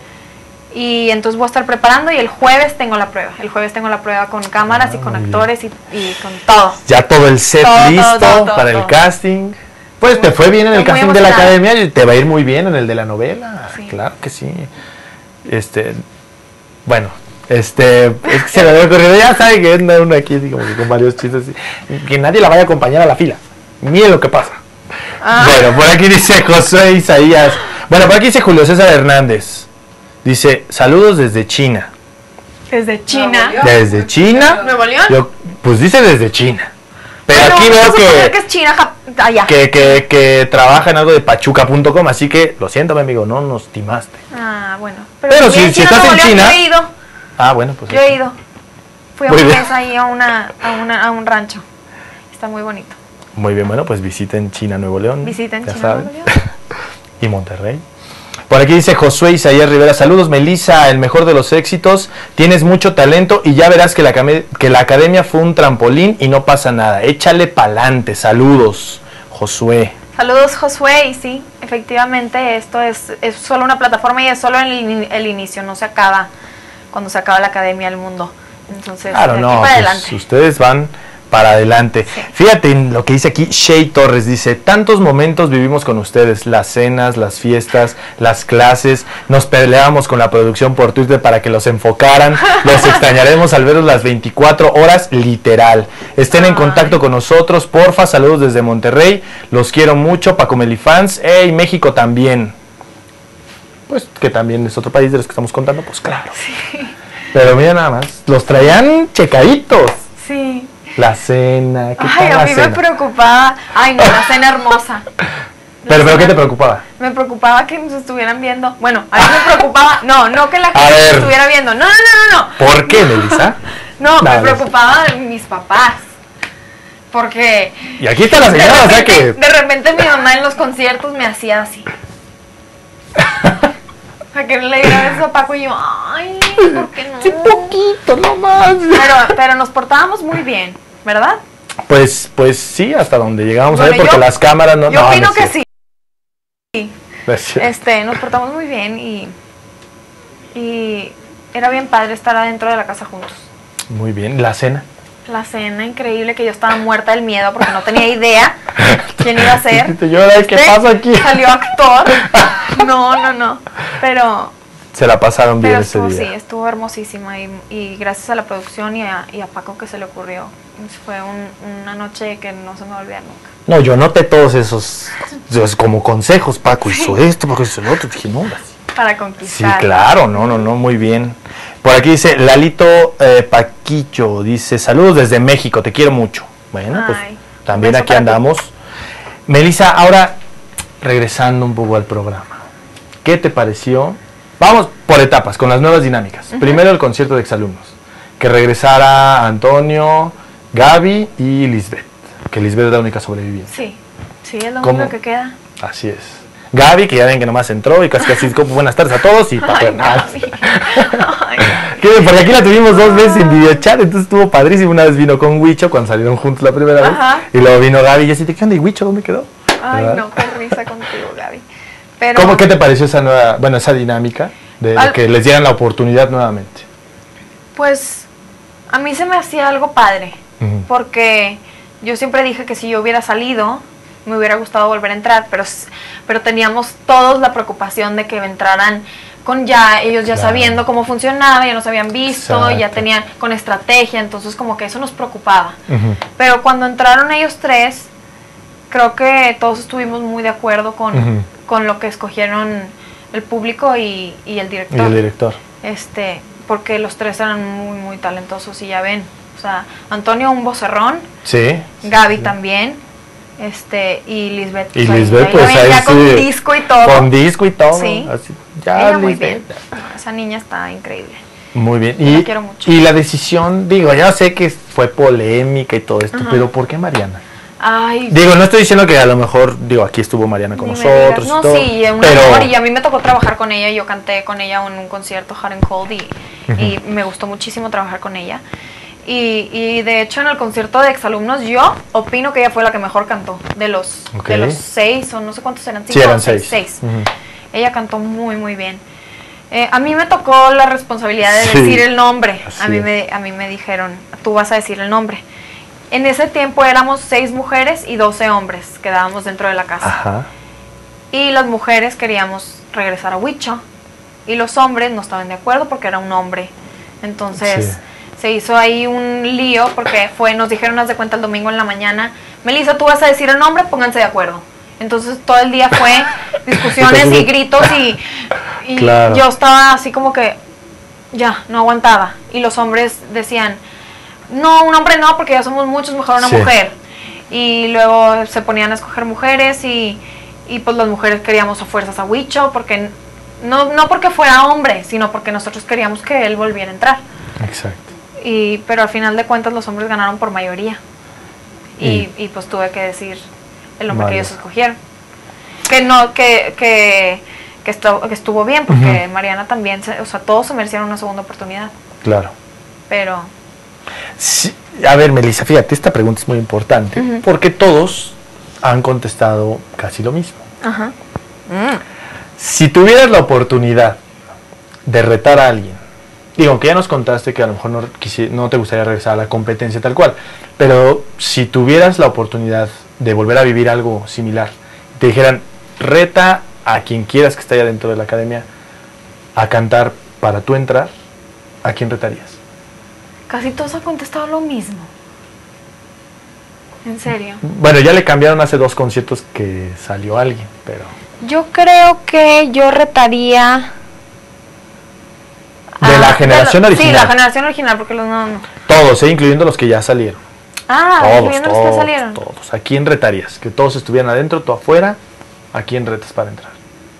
Speaker 2: Y entonces voy a estar preparando y el jueves tengo la prueba. El jueves tengo la prueba con cámaras ah, y con actores y, y con todo.
Speaker 1: Ya todo el set
Speaker 2: todo,
Speaker 1: listo
Speaker 2: todo, todo, todo,
Speaker 1: para
Speaker 2: todo.
Speaker 1: el casting. Pues te fue bien en el
Speaker 2: Estoy
Speaker 1: casting de la academia y te va a ir muy bien en el de la novela. Sí. Claro que sí. Este, bueno, este, es que se me había ocurrido, ya sabe que anda uno aquí así como que con varios chistes así. Que nadie la vaya a acompañar a la fila. Miren lo que pasa. Ah. Bueno, por aquí dice José Isaías. Bueno, por aquí dice Julio César Hernández. Dice, saludos desde China.
Speaker 2: ¿Desde China?
Speaker 1: ¿Desde China?
Speaker 2: ¿Nuevo León?
Speaker 1: Yo, pues dice desde China. Pero,
Speaker 2: Pero
Speaker 1: aquí veo que,
Speaker 2: que es China, allá.
Speaker 1: Que, que, que trabaja en algo de pachuca punto com, así que lo siento, mi amigo, no nos timaste.
Speaker 2: Ah, bueno. Pero,
Speaker 1: pero si, si estás en
Speaker 2: León,
Speaker 1: China.
Speaker 2: Yo he ido.
Speaker 1: Ah, bueno, pues.
Speaker 2: Yo he ido. Fui a un mes ahí a, una, a, una, a un rancho. Está muy bonito.
Speaker 1: Muy bien, bueno, pues visiten China, Nuevo León.
Speaker 2: Visiten
Speaker 1: ya
Speaker 2: China,
Speaker 1: saben.
Speaker 2: Nuevo León.
Speaker 1: Y Monterrey. Por aquí dice Josué Isaías Rivera, saludos Melissa, el mejor de los éxitos, tienes mucho talento y ya verás que la, que la academia fue un trampolín y no pasa nada, échale pa'lante, saludos Josué.
Speaker 2: Saludos Josué, y sí, efectivamente esto es, es solo una plataforma y es solo el, el inicio, no se acaba cuando se acaba la academia del mundo, entonces
Speaker 1: claro,
Speaker 2: de aquí
Speaker 1: no,
Speaker 2: para
Speaker 1: pues
Speaker 2: adelante.
Speaker 1: Ustedes van para adelante. Sí. Fíjate en lo que dice aquí Shea Torres, dice, tantos momentos vivimos con ustedes, las cenas, las fiestas, las clases, nos peleábamos con la producción por Twitter para que los enfocaran, los extrañaremos al verlos las veinticuatro horas, literal. Estén Ay. en contacto con nosotros, porfa, saludos desde Monterrey, los quiero mucho, Paco Melifans, hey, México también. pues que también es otro país de los que estamos contando, pues claro.
Speaker 2: Sí.
Speaker 1: Pero mira nada más, los traían checaditos.
Speaker 2: Sí.
Speaker 1: La cena, ¿qué
Speaker 2: Ay,
Speaker 1: tal
Speaker 2: a
Speaker 1: la
Speaker 2: mí
Speaker 1: cena?
Speaker 2: me preocupaba. Ay, no, la cena hermosa. La
Speaker 1: Pero, pero
Speaker 2: cena-
Speaker 1: ¿qué te preocupaba?
Speaker 2: Me preocupaba que nos estuvieran viendo. Bueno, a mí me preocupaba. No, no que la
Speaker 1: A
Speaker 2: gente nos
Speaker 1: ver.
Speaker 2: estuviera viendo. No, no, no, no.
Speaker 1: ¿Por qué, Melissa?
Speaker 2: No, me
Speaker 1: Dale.
Speaker 2: preocupaba mis papás. Porque
Speaker 1: Y aquí está la
Speaker 2: de
Speaker 1: señora, o sea
Speaker 2: repente,
Speaker 1: que...
Speaker 2: de repente mi mamá en los conciertos me hacía así. Para que no le diera eso a Paco y yo, ay, ¿por qué no?
Speaker 1: Sí, poquito nomás.
Speaker 2: Pero, pero nos portábamos muy bien, ¿verdad?
Speaker 1: Pues, pues sí, hasta donde llegábamos
Speaker 2: Bueno,
Speaker 1: a ver, porque
Speaker 2: yo-
Speaker 1: las cámaras no...
Speaker 2: Yo
Speaker 1: no,
Speaker 2: opino
Speaker 1: no es
Speaker 2: que
Speaker 1: cierto,
Speaker 2: sí.
Speaker 1: no es cierto.
Speaker 2: Este, nos portamos muy bien y, y era bien padre estar adentro de la casa juntos.
Speaker 1: Muy bien, la cena.
Speaker 2: La cena increíble, que yo estaba muerta del miedo porque no tenía idea quién iba a ser.
Speaker 1: Dijiste, yo, ay, ¿qué
Speaker 2: Este
Speaker 1: pasa aquí?
Speaker 2: Salió actor. No, no, no. Pero,
Speaker 1: Se la pasaron bien
Speaker 2: pero
Speaker 1: ese
Speaker 2: estuvo, sí,
Speaker 1: día.
Speaker 2: estuvo hermosísima y, y gracias a la producción y a, y a Paco que se le ocurrió. Fue un- una noche que no se me va a olvidar nunca.
Speaker 1: No, yo noté todos esos, esos como consejos, Paco hizo esto, Paco hizo lo otro, dije, no, así.
Speaker 2: Para
Speaker 1: Sí,
Speaker 2: conquistar.
Speaker 1: claro, no, no, no, muy bien. Por aquí dice Lalito eh, Paquillo, dice, saludos desde México, te quiero mucho. Bueno, pues
Speaker 2: Ay,
Speaker 1: también
Speaker 2: un beso
Speaker 1: aquí
Speaker 2: para ti.
Speaker 1: andamos. Melissa, ahora regresando un poco al programa, ¿qué te pareció? Vamos por etapas, con las nuevas dinámicas. Primero el concierto de exalumnos, que regresara Antonio, Gaby y Lisbeth, que Lisbeth es la única sobreviviente.
Speaker 2: Sí, sí, es lo
Speaker 1: ¿Cómo?
Speaker 2: único que queda.
Speaker 1: Así es. Gaby, que ya ven que nomás entró y casi casi como buenas tardes a todos y para
Speaker 2: Ay,
Speaker 1: nada.
Speaker 2: Gaby. Ay,
Speaker 1: Que porque aquí la tuvimos dos veces en videochat, entonces estuvo padrísimo. Una vez vino con Huicho cuando salieron juntos la primera
Speaker 2: Ajá.
Speaker 1: vez. Y luego vino Gaby y yo así, ¿qué onda? ¿Y Huicho dónde quedó?
Speaker 2: ay,
Speaker 1: ¿Verdad?
Speaker 2: no, qué risa contigo, Gaby. Pero,
Speaker 1: ¿Cómo, qué te pareció esa nueva, bueno, esa dinámica de, de
Speaker 2: Al-
Speaker 1: que les dieran la oportunidad nuevamente?
Speaker 2: pues, a mí se me hacía algo padre.
Speaker 1: Ujú.
Speaker 2: Porque yo siempre dije que si yo hubiera salido, me hubiera gustado volver a entrar, pero, s- pero teníamos todos la preocupación de que entraran con ya, ellos ya
Speaker 1: Claro.
Speaker 2: sabiendo cómo funcionaba, ya nos habían visto, ya
Speaker 1: Exacto.
Speaker 2: tenían con estrategia, entonces como que eso nos preocupaba.
Speaker 1: Ujú.
Speaker 2: Pero cuando entraron ellos tres, creo que todos estuvimos muy de acuerdo con,
Speaker 1: Ujú.
Speaker 2: con lo que escogieron el público y, y el
Speaker 1: Y
Speaker 2: director.
Speaker 1: el director.
Speaker 2: Este, porque los tres eran muy, muy talentosos y ya ven. O sea, Antonio un vocerrón,
Speaker 1: Sí.
Speaker 2: Gaby también, este, y Lisbeth.
Speaker 1: Y
Speaker 2: pues, ahí-
Speaker 1: Lisbeth,
Speaker 2: ahí
Speaker 1: pues
Speaker 2: la ven
Speaker 1: ahí
Speaker 2: ya
Speaker 1: sí,
Speaker 2: con disco y todo.
Speaker 1: Con disco y todo.
Speaker 2: Sí.
Speaker 1: Así, ya,
Speaker 2: Ella muy
Speaker 1: Lisbeth.
Speaker 2: bien. No, esa niña está increíble.
Speaker 1: Muy bien.
Speaker 2: Yo
Speaker 1: Y,
Speaker 2: la quiero mucho.
Speaker 1: y la decisión, digo, ya sé que fue polémica y todo esto,
Speaker 2: Ajá.
Speaker 1: pero ¿por qué Mariana?
Speaker 2: Ay,
Speaker 1: Digo, no estoy diciendo que a lo mejor, digo, aquí estuvo Mariana con
Speaker 2: ni me
Speaker 1: nosotros
Speaker 2: digas.
Speaker 1: y
Speaker 2: No,
Speaker 1: todo,
Speaker 2: sí, un
Speaker 1: pero
Speaker 2: amor, y a mí me tocó trabajar con ella, yo canté con ella en un concierto Hot and Cold y, y me gustó muchísimo trabajar con ella. Y, y de hecho en el concierto de exalumnos yo opino que ella fue la que mejor cantó, de los,
Speaker 1: Ok.
Speaker 2: de los seis o no sé cuántos eran,
Speaker 1: sí
Speaker 2: cinco o
Speaker 1: eran seis.
Speaker 2: seis.
Speaker 1: Ujú.
Speaker 2: Ella cantó muy muy bien. Eh, a mí me tocó la responsabilidad de
Speaker 1: Sí,
Speaker 2: decir el nombre.
Speaker 1: así
Speaker 2: A mí,
Speaker 1: es.
Speaker 2: me, a mí me dijeron, tú vas a decir el nombre. En ese tiempo éramos seis mujeres y doce hombres, quedábamos dentro de la casa.
Speaker 1: Ajá.
Speaker 2: Y las mujeres queríamos regresar a Huicho y los hombres no estaban de acuerdo porque era un hombre. Entonces
Speaker 1: Sí.
Speaker 2: se hizo ahí un lío porque fue, nos dijeron, haz de cuenta el domingo en la mañana, Melissa, tú vas a decir el nombre, pónganse de acuerdo. Entonces todo el día fue discusiones y gritos y, y
Speaker 1: Claro.
Speaker 2: yo estaba así como que ya, no aguantaba. Y los hombres decían, no, un hombre no, porque ya somos muchos, mejor una
Speaker 1: Sí.
Speaker 2: mujer. Y luego se ponían a escoger mujeres y, y pues las mujeres queríamos a fuerzas a Huicho, porque no, no porque fuera hombre, sino porque nosotros queríamos que él volviera a entrar.
Speaker 1: Exacto.
Speaker 2: Y, pero al final de cuentas los hombres ganaron por mayoría. Y,
Speaker 1: Y-
Speaker 2: y pues tuve que decir el nombre
Speaker 1: Vale.
Speaker 2: que ellos escogieron. Que no, que, que, que, estuvo, que estuvo bien, porque
Speaker 1: Ujú.
Speaker 2: Mariana también, se- o sea, todos se merecieron una segunda oportunidad.
Speaker 1: Claro.
Speaker 2: Pero
Speaker 1: Sí, a ver, Melissa, fíjate, esta pregunta es muy importante,
Speaker 2: Ujú.
Speaker 1: porque todos han contestado casi lo mismo.
Speaker 2: ajá.
Speaker 1: Si tuvieras la oportunidad de retar a alguien, digo, aunque ya nos contaste que a lo mejor no, quisi- no te gustaría regresar a la competencia tal cual, pero si tuvieras la oportunidad de volver a vivir algo similar, te dijeran, reta a quien quieras que esté allá dentro de la academia a cantar para tú entrar, ¿a quién retarías?
Speaker 2: Casi todos han contestado lo mismo. En serio.
Speaker 1: Bueno, ya le cambiaron hace dos conciertos que salió alguien, pero...
Speaker 2: Yo creo que yo retaría...
Speaker 1: De
Speaker 2: ah,
Speaker 1: la generación
Speaker 2: de lo,
Speaker 1: original.
Speaker 2: Sí, la generación original, porque los no... no.
Speaker 1: Todos, ¿eh? Incluyendo los que ya salieron.
Speaker 2: Ah,
Speaker 1: todos,
Speaker 2: incluyendo
Speaker 1: todos,
Speaker 2: los que salieron.
Speaker 1: todos. ¿A quién retarías? Que todos estuvieran adentro, tú afuera. ¿A quién retas para entrar?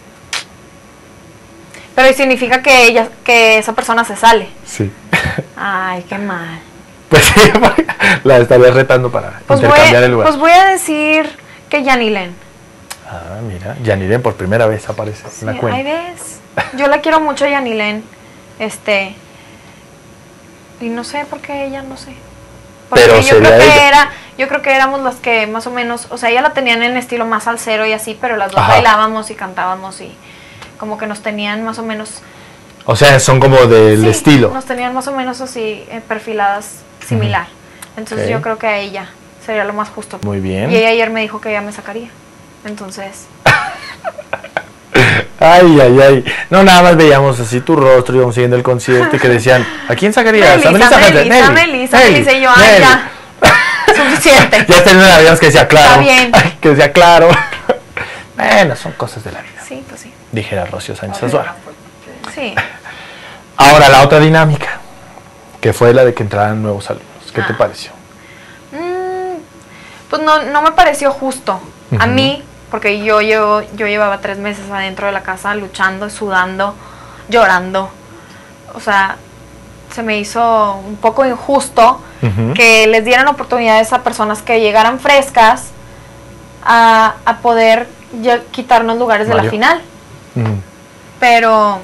Speaker 2: Pero significa que ella, que esa persona se sale.
Speaker 1: Sí.
Speaker 2: Ay, qué mal.
Speaker 1: Pues sí, la estarías retando para
Speaker 2: Pues
Speaker 1: intercambiar
Speaker 2: voy,
Speaker 1: el lugar.
Speaker 2: Pues voy a decir que Yanilén.
Speaker 1: Ah, mira, Yanilén por primera vez aparece
Speaker 2: Sí,
Speaker 1: en la cuenta.
Speaker 2: ahí ves. Yo la quiero mucho a Yanilén. Este. Y no sé por qué ella, no sé. Porque
Speaker 1: Pero
Speaker 2: yo creo
Speaker 1: sería
Speaker 2: que
Speaker 1: ella.
Speaker 2: era, yo creo que éramos las que más o menos, o sea, ella la tenían en estilo más salsero y así, pero las dos
Speaker 1: Ajá.
Speaker 2: bailábamos y cantábamos y como que nos tenían más o menos.
Speaker 1: O sea, son como del
Speaker 2: Sí,
Speaker 1: estilo.
Speaker 2: nos tenían más o menos así eh, perfiladas similar. Entonces
Speaker 1: Ok.
Speaker 2: yo creo que a ella sería lo más justo.
Speaker 1: Muy bien.
Speaker 2: Y ella ayer me dijo que ella me sacaría. Entonces,
Speaker 1: Ay, ay, ay. No, nada más veíamos así tu rostro, íbamos siguiendo el concierto y que decían, ¿a quién sacarías?
Speaker 2: Melissa,
Speaker 1: a Melissa,
Speaker 2: Melissa,
Speaker 1: Fernández. Nelly,
Speaker 2: Melissa,
Speaker 1: Nelly,
Speaker 2: Melissa, y yo, ay,
Speaker 1: Nelly.
Speaker 2: ya. Suficiente.
Speaker 1: Ya tenía una avión que decía claro.
Speaker 2: Está bien.
Speaker 1: Que decía claro. Bueno, son cosas de la vida.
Speaker 2: Sí, pues sí.
Speaker 1: Dijera Rocío Sánchez Azuara.
Speaker 2: Sí.
Speaker 1: Ahora, la otra dinámica, que fue la de que entraran nuevos alumnos. ¿Qué te
Speaker 2: Ah.
Speaker 1: pareció?
Speaker 2: Mm, pues no, no me pareció justo. A
Speaker 1: Ujú.
Speaker 2: mí, porque yo, yo, yo llevaba tres meses adentro de la casa luchando, sudando, llorando. O sea, se me hizo un poco injusto
Speaker 1: Ujú.
Speaker 2: que les dieran oportunidades a personas que llegaran frescas a, a poder ya quitarnos lugares de la
Speaker 1: Mario.
Speaker 2: final.
Speaker 1: Ujú.
Speaker 2: Pero,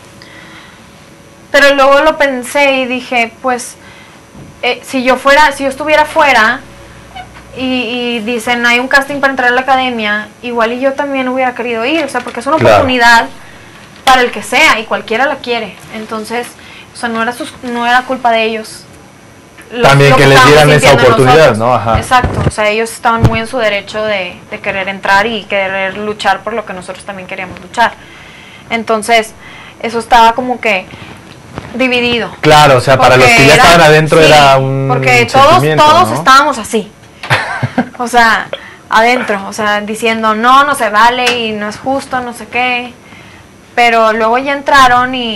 Speaker 2: pero luego lo pensé y dije, pues, eh, si yo fuera, si yo estuviera fuera y, y dicen hay un casting para entrar a la academia, igual y yo también hubiera querido ir, o sea, porque es una
Speaker 1: Claro.
Speaker 2: oportunidad para el que sea y cualquiera la quiere. Entonces, o sea, no era sus, no era culpa de ellos. Lo-
Speaker 1: También
Speaker 2: lo
Speaker 1: que les
Speaker 2: estábamos
Speaker 1: dieran esa
Speaker 2: sintiendo
Speaker 1: oportunidad,
Speaker 2: nosotros.
Speaker 1: ¿no? Ajá.
Speaker 2: Exacto, o sea, ellos estaban muy en su derecho de, de querer entrar y querer luchar por lo que nosotros también queríamos luchar. Entonces, eso estaba como que dividido.
Speaker 1: Claro, o sea, para los
Speaker 2: Porque
Speaker 1: que ya
Speaker 2: era-
Speaker 1: estaban adentro
Speaker 2: sí,
Speaker 1: era un
Speaker 2: porque todos,
Speaker 1: sentimiento,
Speaker 2: todos
Speaker 1: ¿no?
Speaker 2: estábamos así. O sea, adentro, o sea, diciendo no, no se vale y no es justo, no sé qué. Pero luego ya entraron y,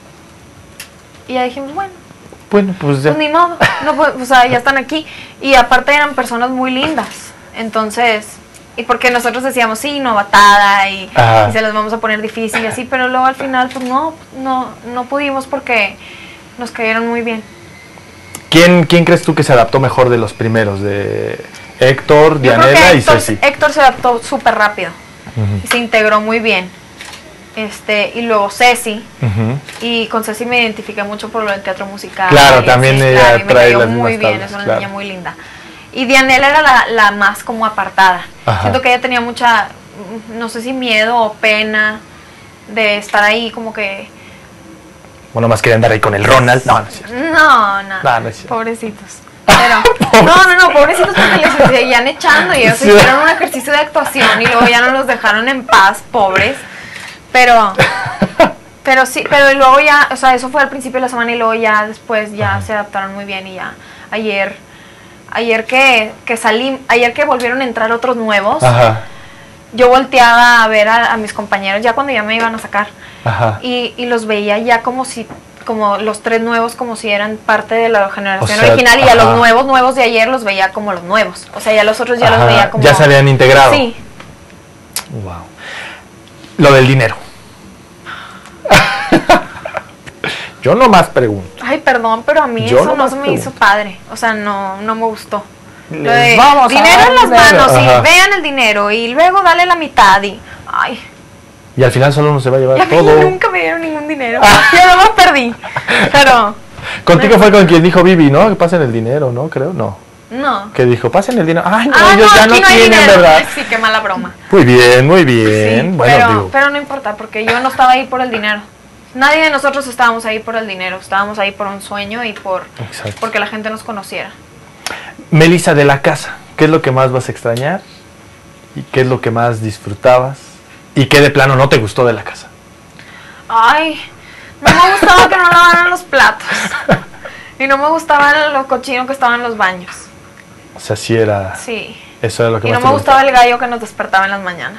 Speaker 2: y ya dijimos, bueno,
Speaker 1: Bueno, pues ya.
Speaker 2: pues ni modo, no, pues, o sea, ya están aquí. Y aparte eran personas muy lindas. Entonces, y porque nosotros decíamos, sí, novatada y,
Speaker 1: Ajá.
Speaker 2: y se las vamos a poner difícil y así, pero luego al final, pues no, no, no pudimos porque nos cayeron muy bien.
Speaker 1: ¿Quién, ¿Quién crees tú que se adaptó mejor de los primeros? De Héctor,
Speaker 2: Yo creo
Speaker 1: Dianela
Speaker 2: que
Speaker 1: y
Speaker 2: Héctor,
Speaker 1: Ceci.
Speaker 2: Héctor se adaptó súper rápido
Speaker 1: Ujú.
Speaker 2: y se integró muy bien. Este, y luego Ceci,
Speaker 1: Ujú.
Speaker 2: y con Ceci me identifiqué mucho por lo del teatro musical.
Speaker 1: Claro,
Speaker 2: y
Speaker 1: también
Speaker 2: así,
Speaker 1: ella
Speaker 2: claro, y me
Speaker 1: trae
Speaker 2: cayó
Speaker 1: las
Speaker 2: muy
Speaker 1: mismas
Speaker 2: bien,
Speaker 1: tablas,
Speaker 2: es una
Speaker 1: claro.
Speaker 2: niña muy linda. Y Dianela era la, la más como apartada.
Speaker 1: Ajá.
Speaker 2: Siento que ella tenía mucha, no sé si miedo o pena de estar ahí como que...
Speaker 1: Bueno, más quería andar ahí con el Ronald. No, no es cierto.
Speaker 2: No, no,
Speaker 1: No, no es cierto.
Speaker 2: pobrecitos. Pero, no, no, no, pobrecitos porque les seguían echando y ellos
Speaker 1: Sí.
Speaker 2: hicieron un ejercicio de actuación y luego ya no los dejaron en paz, pobres. Pero, pero sí, pero luego ya, o sea, eso fue al principio de la semana y luego ya después ya
Speaker 1: Ajá.
Speaker 2: se adaptaron muy bien y ya ayer, ayer que, que salí, ayer que volvieron a entrar otros nuevos,
Speaker 1: Ajá,
Speaker 2: yo volteaba a ver a, a mis compañeros ya cuando ya me iban a sacar
Speaker 1: ajá.
Speaker 2: y, y los veía ya como si, como los tres nuevos, como si eran parte de la generación
Speaker 1: O sea,
Speaker 2: original y a
Speaker 1: ajá.
Speaker 2: los nuevos nuevos de ayer los veía como los nuevos, o sea, ya los otros ya
Speaker 1: Ajá,
Speaker 2: los veía como...
Speaker 1: ya se habían integrado.
Speaker 2: Sí.
Speaker 1: Wow. Lo del dinero. Yo nomás pregunto.
Speaker 2: Ay, perdón, pero a mí
Speaker 1: Yo
Speaker 2: eso no
Speaker 1: nomás
Speaker 2: se me
Speaker 1: pregunto.
Speaker 2: hizo padre. O sea, no, no me gustó. Lo
Speaker 1: Les
Speaker 2: de
Speaker 1: vamos a
Speaker 2: dinero
Speaker 1: dar
Speaker 2: en las
Speaker 1: dinero.
Speaker 2: manos
Speaker 1: Ajá.
Speaker 2: y vean el dinero y luego dale la mitad y... Ay,
Speaker 1: Y al final solo uno se va a llevar
Speaker 2: y a mí
Speaker 1: todo.
Speaker 2: nunca me dieron ningún dinero. Yo no me perdí. Pero,
Speaker 1: Contigo fue con quien dijo Vivi, ¿no? Que pasen el dinero, ¿no? Creo, no.
Speaker 2: no.
Speaker 1: Que dijo, pasen el dinero. Ay, no,
Speaker 2: Ah,
Speaker 1: ellos ya no,
Speaker 2: aquí no hay
Speaker 1: tienen,
Speaker 2: dinero.
Speaker 1: ¿verdad?
Speaker 2: Ay, sí, qué mala broma.
Speaker 1: Muy bien, muy bien.
Speaker 2: Sí,
Speaker 1: bueno,
Speaker 2: pero,
Speaker 1: digo,
Speaker 2: pero no importa, porque yo no estaba ahí por el dinero. Nadie de nosotros estábamos ahí por el dinero. Estábamos ahí por un sueño y por
Speaker 1: Exacto.
Speaker 2: porque la gente nos conociera.
Speaker 1: Melissa, de la casa, ¿qué es lo que más vas a extrañar? ¿Y qué es lo que más disfrutabas? ¿Y qué de plano no te gustó de la casa?
Speaker 2: Ay, no me gustaba que no lavaran los platos. Y no me gustaba lo cochino que estaba en los baños.
Speaker 1: O sea, sí era...
Speaker 2: Sí.
Speaker 1: Eso era lo que
Speaker 2: Y
Speaker 1: más
Speaker 2: no me
Speaker 1: te
Speaker 2: gustaba el gallo que nos despertaba en las mañanas.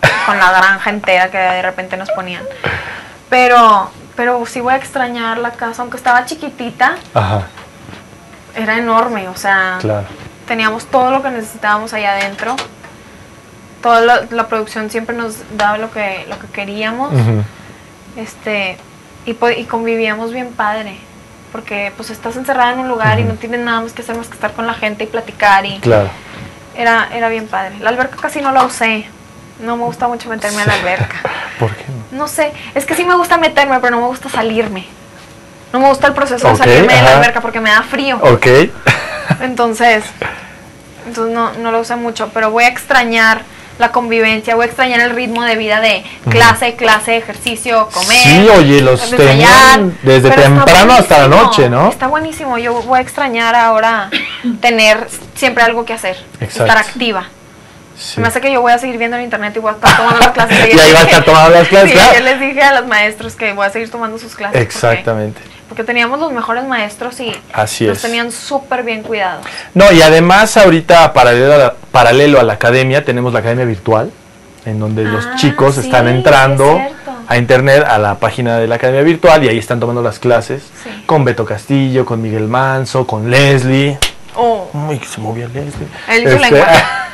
Speaker 2: con la granja entera que de repente nos ponían. Pero, pero sí voy a extrañar la casa, aunque estaba chiquitita. Ajá. Era enorme, o sea, claro. Teníamos todo lo que necesitábamos allá adentro. Toda la, la producción siempre nos daba lo que, lo que queríamos. Uh-huh. Este, y, y convivíamos bien padre. Porque pues estás encerrada en un lugar uh-huh. y no tienes nada más que hacer más que estar con la gente y platicar. Y
Speaker 1: claro.
Speaker 2: Era, era bien padre. La alberca casi no la usé. No me gusta mucho meterme a la alberca.
Speaker 1: ¿Por qué no?
Speaker 2: No sé, es que sí me gusta meterme, pero no me gusta salirme. No me gusta el proceso okay, de salirme ajá. de la alberca porque me da frío.
Speaker 1: Ok.
Speaker 2: Entonces, entonces no, no lo usé mucho, pero voy a extrañar la convivencia, voy a extrañar el ritmo de vida de clase, clase, ejercicio, comer.
Speaker 1: Sí, oye, los tenían desde temprano hasta la noche, ¿no?
Speaker 2: Está buenísimo, yo voy a extrañar ahora tener siempre algo que hacer, exacto. Estar activa. Sí. Me hace que yo voy a seguir viendo en internet y voy a estar tomando las clases.
Speaker 1: Y ahí va a estar tomando las clases,
Speaker 2: sí,
Speaker 1: claro.
Speaker 2: Yo les dije a los maestros que voy a seguir tomando sus clases.
Speaker 1: Exactamente.
Speaker 2: Porque, porque teníamos los mejores maestros y
Speaker 1: así
Speaker 2: nos
Speaker 1: es.
Speaker 2: Tenían súper bien cuidados.
Speaker 1: No, y además ahorita paralelo a la, paralelo a la academia tenemos la academia virtual, en donde ah, los chicos sí, están entrando a internet, a la página de la academia virtual, y ahí están tomando las clases sí. Con Beto Castillo, con Miguel Manso, con Leslie.
Speaker 2: Oh.
Speaker 1: Uy, que se movía Leslie.
Speaker 2: El este,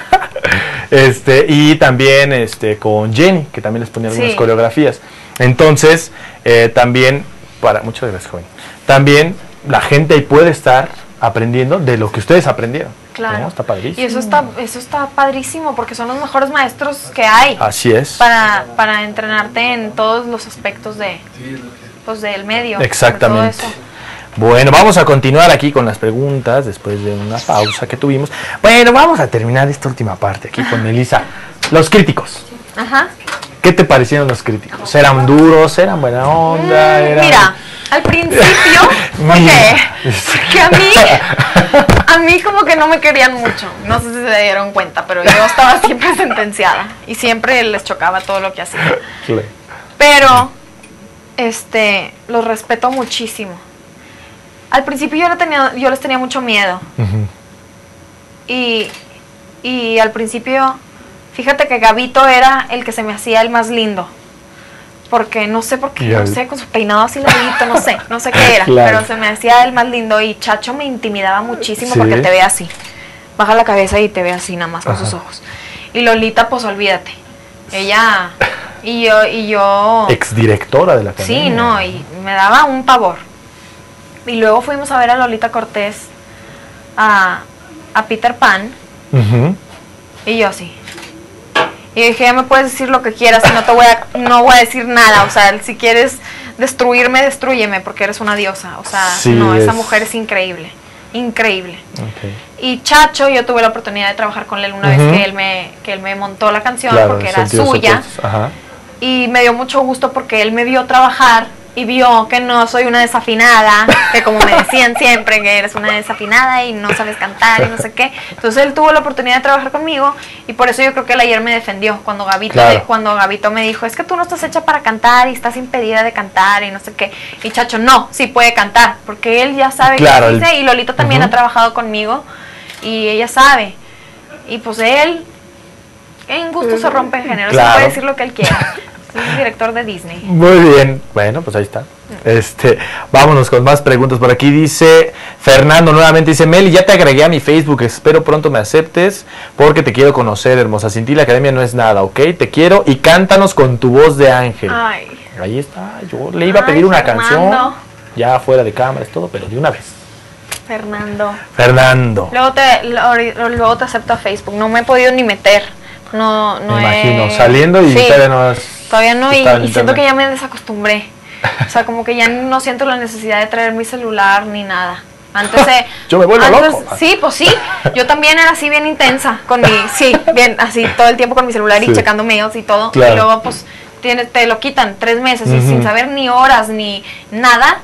Speaker 1: este y también este con Jenny, que también les ponía algunas sí. coreografías. Entonces, eh, también, para muchas gracias, joven. También la gente ahí puede estar aprendiendo de lo que ustedes aprendieron.
Speaker 2: Claro.
Speaker 1: ¿No? Está padrísimo.
Speaker 2: Y eso está, eso está padrísimo porque son los mejores maestros que hay.
Speaker 1: Así es.
Speaker 2: Para, para entrenarte en todos los aspectos de, pues, del medio.
Speaker 1: Exactamente. Todo eso. Bueno, vamos a continuar aquí con las preguntas después de una pausa que tuvimos. Bueno, vamos a terminar esta última parte aquí con Melissa. Los críticos.
Speaker 2: Ajá.
Speaker 1: ¿Qué te parecieron los críticos? ¿Eran duros? ¿Eran buena onda?
Speaker 2: Mm,
Speaker 1: eran...
Speaker 2: Mira, al principio, porque, porque a mí, a mí como que no me querían mucho. No sé si se dieron cuenta, pero yo estaba siempre sentenciada y siempre les chocaba todo lo que hacía.
Speaker 1: Sí.
Speaker 2: Pero, este, los respeto muchísimo. Al principio yo, le tenía, yo les tenía mucho miedo. Uh-huh. y, y al principio, fíjate que Gabito era el que se me hacía el más lindo. Porque no sé por qué, no sé, con su peinado así larguito, no sé, no sé qué era. Claro. Pero se me hacía el más lindo y Chacho me intimidaba muchísimo, ¿sí? Porque te ve así. Baja la cabeza y te ve así nada más con Ajá. sus ojos. Y Lolita, pues olvídate. Ella y yo... y yo
Speaker 1: exdirectora de la academia.
Speaker 2: Sí, no, y me daba un pavor. Y luego fuimos a ver a Lolita Cortés, a, a Peter Pan, uh-huh. y yo así. Y dije, ya me puedes decir lo que quieras y no te voy a, no voy a decir nada. O sea, si quieres destruirme, destrúyeme, porque eres una diosa. O sea, sí, no, es... esa mujer es increíble, increíble. Okay. Y Chacho, yo tuve la oportunidad de trabajar con él una uh-huh. vez que él me, que él me montó la canción, claro, porque era suya. Ajá. Y me dio mucho gusto porque él me vio trabajar y vio que no soy una desafinada, que como me decían siempre, que eres una desafinada y no sabes cantar y no sé qué. Entonces él tuvo la oportunidad de trabajar conmigo y por eso yo creo que él ayer me defendió cuando Gabito, claro. de, cuando Gabito me dijo, es que tú no estás hecha para cantar y estás impedida de cantar y no sé qué. Y Chacho, no, sí puede cantar, porque él ya sabe claro, qué dice, y Lolita también uh-huh. ha trabajado conmigo y ella sabe. Y pues él, en gusto se rompe en género, claro. se puede decir lo que él quiera. Es director de Disney.
Speaker 1: Muy bien, bueno, pues ahí está. Este, vámonos con más preguntas. Por aquí dice Fernando nuevamente, dice Meli, ya te agregué a mi Facebook, espero pronto me aceptes porque te quiero conocer, hermosa. Sin ti la academia no es nada, ¿ok? Te quiero y cántanos con tu voz de ángel.
Speaker 2: Ay.
Speaker 1: Ahí está, yo le iba a pedir Ay, una Fernando. canción, ya fuera de cámaras, todo, pero de una vez.
Speaker 2: Fernando.
Speaker 1: Fernando.
Speaker 2: Luego te, luego te acepto a Facebook, no me he podido ni meter. No, no
Speaker 1: me imagino,
Speaker 2: he...
Speaker 1: saliendo y
Speaker 2: sí,
Speaker 1: todavía no es...
Speaker 2: Todavía no, y, y siento que ya me desacostumbré. O sea, como que ya no siento la necesidad de traer mi celular ni nada. Antes eh,
Speaker 1: yo me vuelvo
Speaker 2: antes,
Speaker 1: loco.
Speaker 2: Sí, pues sí. Yo también era así bien intensa con mi, sí, bien así todo el tiempo con mi celular sí. y checando mails y todo. Claro. Y luego pues tiene, te lo quitan tres meses uh-huh. y sin saber ni horas ni nada.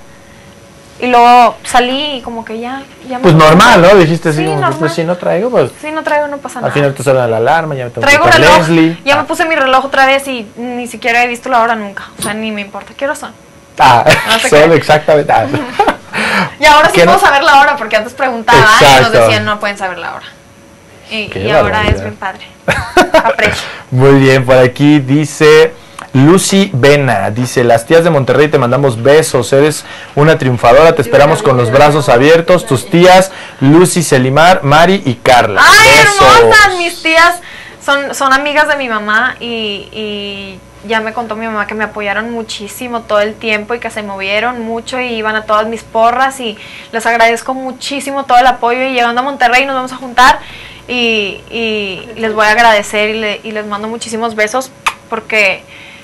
Speaker 2: Y luego salí y como que ya... ya
Speaker 1: pues
Speaker 2: me
Speaker 1: normal, ¿no? Dijiste así,
Speaker 2: sí,
Speaker 1: como,
Speaker 2: normal.
Speaker 1: pues si no traigo, pues...
Speaker 2: Sí, no traigo, no pasa nada.
Speaker 1: Al final te suena la alarma, ya me tengo
Speaker 2: traigo
Speaker 1: que ir
Speaker 2: reloj,
Speaker 1: Leslie.
Speaker 2: Ya
Speaker 1: ah.
Speaker 2: me puse mi reloj otra vez y ni siquiera he visto la hora nunca. O sea, ni me importa. ¿Qué hora son?
Speaker 1: Ah, no sé son qué. exactamente. Ah.
Speaker 2: Y ahora sí puedo
Speaker 1: no?
Speaker 2: saber la hora, porque antes preguntaba Exacto. y nos decían no pueden saber la hora. y, y ahora es bien padre. Aprecio.
Speaker 1: Muy bien, por aquí dice Lucy Vena, dice, las tías de Monterrey te mandamos besos, eres una triunfadora, te esperamos con los brazos abiertos, tus tías Lucy, Selimar, Mari y Carla.
Speaker 2: ¡Ay, besos! Hermosas! Mis tías son, son amigas de mi mamá y, y ya me contó mi mamá que me apoyaron muchísimo todo el tiempo y que se movieron mucho y iban a todas mis porras y les agradezco muchísimo todo el apoyo y llegando a Monterrey nos vamos a juntar y, y les voy a agradecer y, le, y les mando muchísimos besos porque...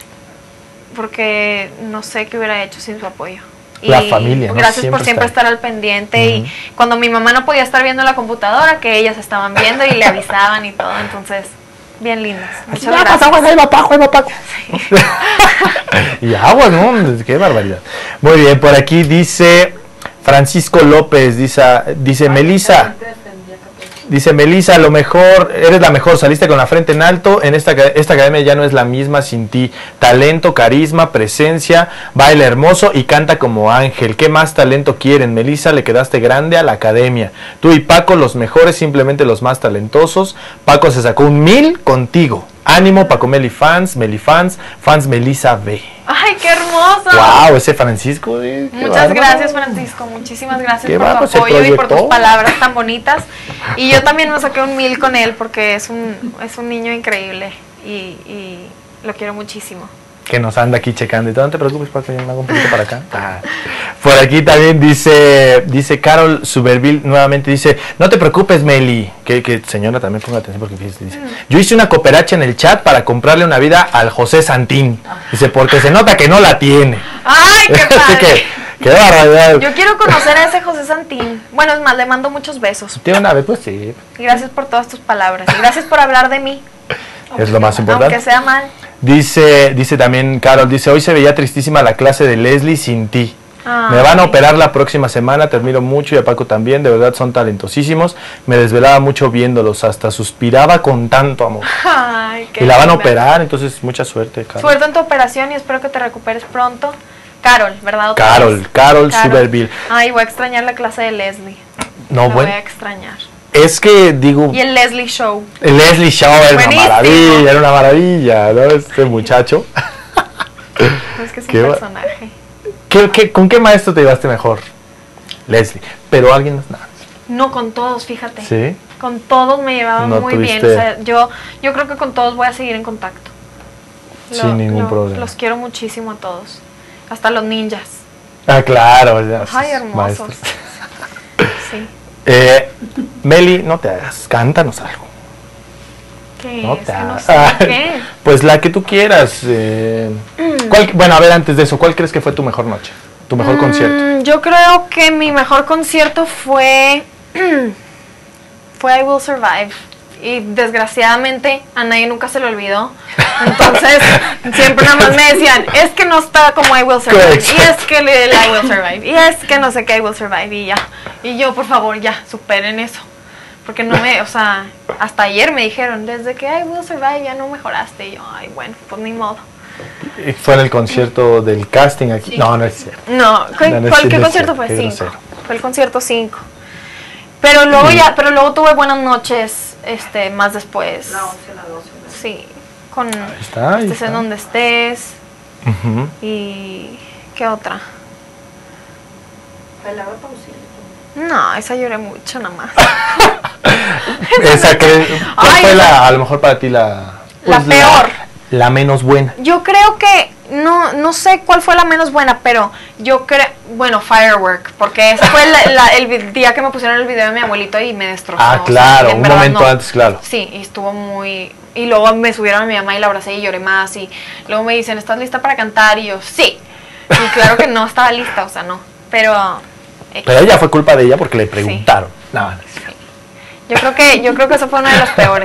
Speaker 2: porque no sé qué hubiera hecho sin su apoyo.
Speaker 1: La
Speaker 2: y
Speaker 1: familia, ¿no?
Speaker 2: Gracias
Speaker 1: Siempre
Speaker 2: por siempre
Speaker 1: está.
Speaker 2: estar al pendiente.
Speaker 1: Uh-huh.
Speaker 2: Y cuando mi mamá no podía estar viendo la computadora, que ellas estaban viendo y le avisaban y todo. Entonces, bien lindas. Muchas
Speaker 1: ya,
Speaker 2: gracias.
Speaker 1: Agua, ahí va Paco, ahí va Paco. Sí. Y agua, ¿no? Qué barbaridad. Muy bien, por aquí dice Francisco López, dice, dice Melissa. Dice Melissa, lo mejor, eres la mejor, saliste con la frente en alto, en esta, esta academia ya no es la misma sin ti. Talento, carisma, presencia, baila hermoso y canta como ángel. ¿Qué más talento quieren? Melissa, le quedaste grande a la academia. Tú y Paco, los mejores, simplemente los más talentosos. Paco se sacó un mil contigo. Ánimo, Paco Meli fans, Meli fans, fans Melissa B.
Speaker 2: ¡Ay, qué hermoso!
Speaker 1: ¡Wow! Ese Francisco. Eh,
Speaker 2: Muchas
Speaker 1: bárbaro.
Speaker 2: Gracias, Francisco. Muchísimas gracias
Speaker 1: qué
Speaker 2: por
Speaker 1: bajo,
Speaker 2: tu apoyo y por tus palabras tan bonitas. Y yo también me saqué un mil con él porque es un, es un niño increíble y, y lo quiero muchísimo.
Speaker 1: Que nos anda aquí checando y todo, no te preocupes, Paco, yo me hago un poquito para acá. Ah. Por aquí también dice dice Carol Suberville nuevamente, dice, no te preocupes, Meli, que, que señora también ponga atención porque fíjese, dice, mm. yo hice una cooperacha en el chat para comprarle una vida al José Santín, dice, porque se nota que no la tiene.
Speaker 2: ¡Ay, qué padre!
Speaker 1: que, qué barbaridad.
Speaker 2: Yo quiero conocer a ese José Santín. Bueno, es más, le mando muchos besos.
Speaker 1: ¿Tiene una vez? Pues sí.
Speaker 2: Y gracias por todas tus palabras y gracias por hablar de mí.
Speaker 1: Es lo más importante.
Speaker 2: Aunque sea mal.
Speaker 1: Dice, dice también Carol, dice, hoy se veía tristísima la clase de Leslie sin ti. Ay. Me van a operar la próxima semana, te admiro mucho y a Paco también, de verdad son talentosísimos. Me desvelaba mucho viéndolos, hasta suspiraba con tanto amor.
Speaker 2: Ay, qué
Speaker 1: y la van a
Speaker 2: linda.
Speaker 1: operar, entonces mucha suerte, Carol.
Speaker 2: Suerte en tu operación y espero que te recuperes pronto. Carol, ¿verdad?
Speaker 1: Otra Carol, vez? Carol, Carol Suberville.
Speaker 2: Ay, voy a extrañar la clase de Leslie.
Speaker 1: No,
Speaker 2: Lo
Speaker 1: bueno.
Speaker 2: voy a extrañar.
Speaker 1: Es que digo...
Speaker 2: Y el Leslie Show.
Speaker 1: El Leslie Show era
Speaker 2: Buenísimo.
Speaker 1: una maravilla, era una maravilla, ¿no? Este muchacho.
Speaker 2: Es que es un
Speaker 1: ¿Qué
Speaker 2: personaje.
Speaker 1: ¿Qué, qué, ¿Con qué maestro te llevaste mejor? Leslie. Pero alguien más nada.
Speaker 2: No, con todos, fíjate.
Speaker 1: ¿Sí?
Speaker 2: Con todos me llevaba
Speaker 1: no
Speaker 2: muy
Speaker 1: tuviste...
Speaker 2: bien. O sea, yo, yo creo que con todos voy a seguir en contacto.
Speaker 1: Sin
Speaker 2: Lo,
Speaker 1: ningún
Speaker 2: lo,
Speaker 1: problema.
Speaker 2: Los quiero muchísimo a todos. Hasta los ninjas.
Speaker 1: Ah, claro. Ya,
Speaker 2: ay, hermosos.
Speaker 1: Maestros.
Speaker 2: Sí.
Speaker 1: Eh, Meli, no te hagas, cántanos algo.
Speaker 2: ¿Qué
Speaker 1: No
Speaker 2: es?
Speaker 1: te
Speaker 2: Que no
Speaker 1: hagas.
Speaker 2: sé, ¿qué?
Speaker 1: Pues la que tú quieras. Eh,
Speaker 2: Mm.
Speaker 1: ¿cuál, bueno, a ver, antes de eso, ¿cuál crees que fue tu mejor noche? Tu mejor
Speaker 2: Mm,
Speaker 1: concierto.
Speaker 2: Yo creo que mi mejor concierto fue fue I Will Survive. Y desgraciadamente a nadie nunca se lo olvidó. Entonces siempre nada más me decían, es que no está como I Will Survive.
Speaker 1: Exacto.
Speaker 2: Y es que el I Will Survive. Y es que no sé qué I Will Survive. Y ya. Y yo, por favor, ya, superen eso. Porque no me, o sea, hasta ayer me dijeron, desde que I Will Survive ya no mejoraste. Y yo, ay, bueno, pues ni modo.
Speaker 1: Fue en el concierto del casting aquí.
Speaker 2: Sí.
Speaker 1: No, no es cierto.
Speaker 2: No, ¿cuál,
Speaker 1: No, no es
Speaker 2: cuál- ¿qué
Speaker 1: cierto,
Speaker 2: concierto fue?
Speaker 1: qué
Speaker 2: Cinco.
Speaker 1: grosero.
Speaker 2: Fue el concierto cinco. Pero luego ya, pero luego tuve buenas noches, este, más después.
Speaker 3: La once, la doce. ¿no?
Speaker 2: Sí, con
Speaker 1: Ahí está, ahí
Speaker 2: Estés
Speaker 1: está.
Speaker 2: en donde estés
Speaker 1: Ujú.
Speaker 2: y ¿qué otra?
Speaker 3: Bailaba pausito.
Speaker 2: No, esa lloré mucho nada más.
Speaker 1: Esa que, ¿cuál
Speaker 2: Ay,
Speaker 1: fue
Speaker 2: esa-
Speaker 1: la, a lo mejor para ti la...
Speaker 2: La peor.
Speaker 1: La, menos buena.
Speaker 2: Yo creo que no no sé cuál fue la menos buena, pero yo creo, bueno, Firework, porque ese fue la- la- el vi- día que me pusieron el video de mi abuelito y me destrozó.
Speaker 1: Ah,
Speaker 2: o sea,
Speaker 1: claro,
Speaker 2: en
Speaker 1: un
Speaker 2: verdad
Speaker 1: momento
Speaker 2: no.
Speaker 1: antes, claro.
Speaker 2: Sí, y estuvo muy... Y luego me subieron a mi mamá y la abracé y lloré más. Y luego me dicen, ¿estás lista para cantar? Y yo, sí. Y claro que no estaba lista, o sea, no. Pero... eh,
Speaker 1: Pero ella fue culpa de ella porque le preguntaron. No, no.
Speaker 2: yo creo que yo creo que eso fue una de las peores.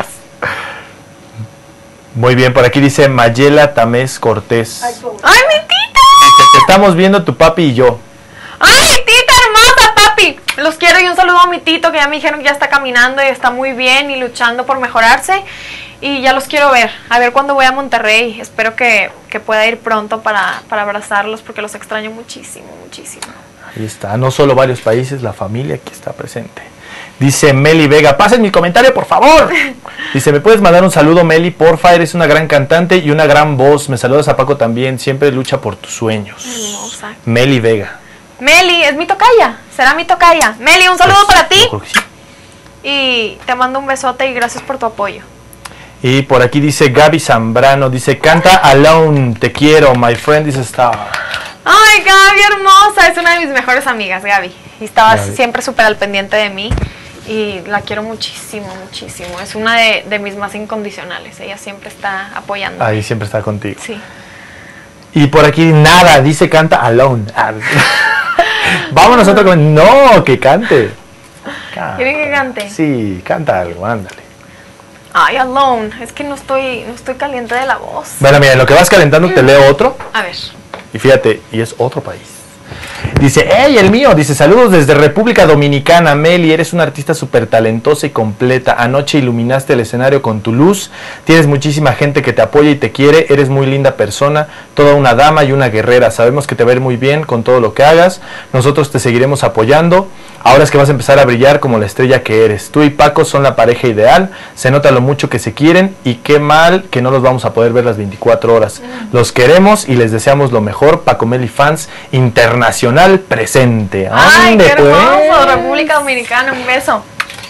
Speaker 1: Muy bien, por aquí dice Mayela Tamés Cortés.
Speaker 3: Ay, po-
Speaker 2: ¡Ay, mi tita!
Speaker 1: Dice, te estamos viendo tu papi y yo.
Speaker 2: ¡Ay, mi tita hermosa, papi! Los quiero y un saludo a mi tito que ya me dijeron que ya está caminando y está muy bien y luchando por mejorarse. Y ya los quiero ver. A ver cuándo voy a Monterrey. Espero que, que pueda ir pronto para, para abrazarlos porque los extraño muchísimo, muchísimo.
Speaker 1: Ahí está, no solo varios países, la familia que está presente. Dice Meli Vega, pasen mi comentario, por favor. Dice, ¿me puedes mandar un saludo, Meli? Porfa, eres una gran cantante y una gran voz. Me saludas a Paco también, siempre lucha por tus sueños.
Speaker 2: Hermosa.
Speaker 1: Meli Vega.
Speaker 2: Meli, es mi tocaya, será mi tocaya. Meli, un saludo
Speaker 1: Pues,
Speaker 2: para ti.
Speaker 1: yo creo que sí.
Speaker 2: Y te mando un besote y gracias por tu apoyo.
Speaker 1: Y por aquí dice Gaby Zambrano, dice, canta Alone, te quiero, my friend is a star.
Speaker 2: Ay, Gaby, hermosa, es una de mis mejores amigas, Gaby. Y estaba
Speaker 1: Gaby.
Speaker 2: siempre súper al pendiente de mí. Y la quiero muchísimo, muchísimo. Es una de, de mis más incondicionales. Ella siempre está apoyando.
Speaker 1: Ahí siempre está contigo.
Speaker 2: Sí.
Speaker 1: Y por aquí nada, dice canta Alone. Ah, vámonos a otro comentario. No, que cante. Canta.
Speaker 2: ¿Quieren que cante?
Speaker 1: Sí, canta algo, ándale.
Speaker 2: Ay, Alone. Es que no estoy, no estoy caliente de la voz.
Speaker 1: Bueno, mira, en lo que vas calentando te leo otro.
Speaker 2: A ver.
Speaker 1: Y fíjate, y es otro país. Dice, hey, el mío, dice, saludos desde República Dominicana, Meli, eres una artista súper talentosa y completa, anoche iluminaste el escenario con tu luz, tienes muchísima gente que te apoya y te quiere, eres muy linda persona, toda una dama y una guerrera, sabemos que te va a ir muy bien con todo lo que hagas, nosotros te seguiremos apoyando, ahora es que vas a empezar a brillar como la estrella que eres, tú y Paco son la pareja ideal, se nota lo mucho que se quieren y qué mal que no los vamos a poder ver las veinticuatro horas, los queremos y les deseamos lo mejor, Paco Meli Fans Internacional presente.
Speaker 2: Ay,
Speaker 1: ¡Ande,
Speaker 2: qué hermoso,
Speaker 1: pues!
Speaker 2: República Dominicana, un beso.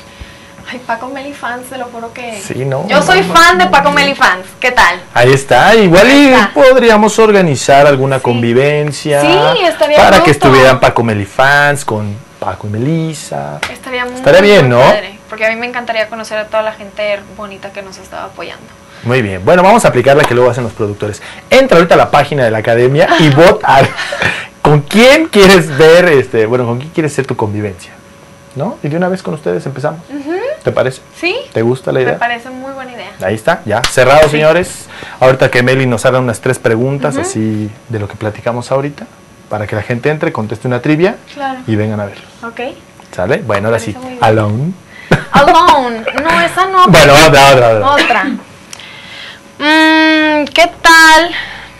Speaker 2: Ay, Paco Meli Fans, te lo juro que...
Speaker 1: Sí, no,
Speaker 2: Yo soy
Speaker 1: no,
Speaker 2: fan
Speaker 1: no,
Speaker 2: de Paco
Speaker 1: no.
Speaker 2: Meli Fans, ¿qué tal?
Speaker 1: Ahí está, igual
Speaker 2: Ahí
Speaker 1: y
Speaker 2: está.
Speaker 1: podríamos organizar alguna
Speaker 2: Sí.
Speaker 1: convivencia
Speaker 2: Sí, estaría
Speaker 1: para
Speaker 2: a
Speaker 1: que
Speaker 2: gusto.
Speaker 1: estuvieran Paco Meli Fans con Paco y Melissa.
Speaker 2: Estaría muy
Speaker 1: Estaría bien, ¿no?
Speaker 2: padre, porque a mí me encantaría conocer a toda la gente bonita que nos estaba apoyando.
Speaker 1: Muy bien, bueno, vamos a aplicar la que luego hacen los productores. Entra ahorita a la página de la academia y vota con quién quieres ver, este, bueno, con quién quieres ser tu convivencia, ¿no? Y de una vez con ustedes empezamos.
Speaker 2: Uh-huh.
Speaker 1: ¿Te parece?
Speaker 2: ¿Sí?
Speaker 1: ¿Te gusta la
Speaker 2: Me
Speaker 1: idea?
Speaker 2: parece muy buena idea.
Speaker 1: Ahí está, ya, cerrado,
Speaker 2: Sí.
Speaker 1: señores. Ahorita que Meli nos haga unas tres preguntas
Speaker 2: Ujú.
Speaker 1: así de lo que platicamos ahorita, para que la gente entre, conteste una trivia
Speaker 2: Claro.
Speaker 1: y vengan a verlo.
Speaker 2: Ok.
Speaker 1: ¿Sale? Bueno, ahora sí,
Speaker 2: parece muy bien.
Speaker 1: Alone.
Speaker 2: Alone. No, esa no.
Speaker 1: Bueno, otra, otra, otra.
Speaker 2: Otra. Mm, ¿qué tal?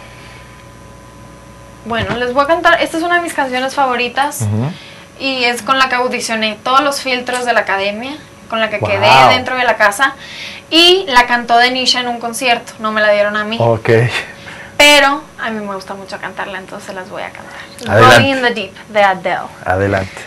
Speaker 2: Bueno, les voy a cantar. Esta es una de mis canciones favoritas.
Speaker 1: Ujú.
Speaker 2: Y es con la que audicioné todos los filtros de la academia, con la que
Speaker 1: Wow.
Speaker 2: quedé dentro de la casa. Y la cantó Denisha en un concierto. No me la dieron a mí.
Speaker 1: Ok.
Speaker 2: Pero a mí me gusta mucho cantarla, entonces las voy a cantar.
Speaker 1: Adelante.
Speaker 2: Rolling in the Deep, de Adele.
Speaker 1: Adelante.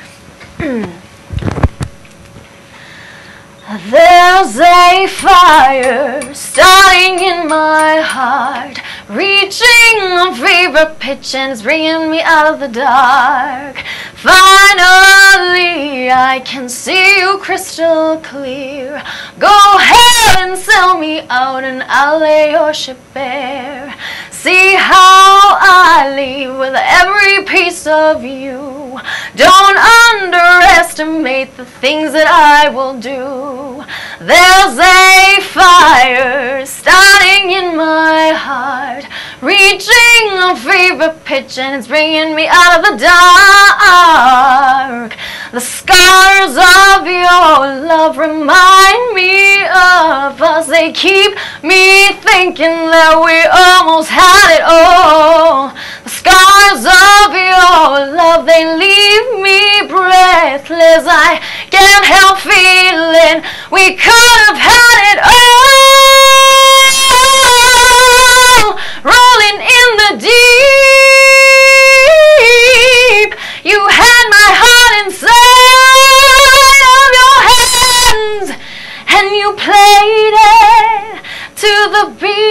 Speaker 2: There's a fire starting in my heart, reaching a fever pitch and it's bringing me out of the dark. Finally, I can see you crystal clear. Go ahead and sell me out and I'll lay your ship bare. See how I leave with every piece of you. Don't underestimate the things that I will do. There's a fire starting in my heart, reaching a fever pitch and it's bringing me out of the dark. The scars of your love remind me of us. They keep me thinking that we almost had it all. The scars of your love, they leave me breathless. I can't help feeling we could have had it all. Rolling in the deep, you had my heart inside of your hands, and you played it to the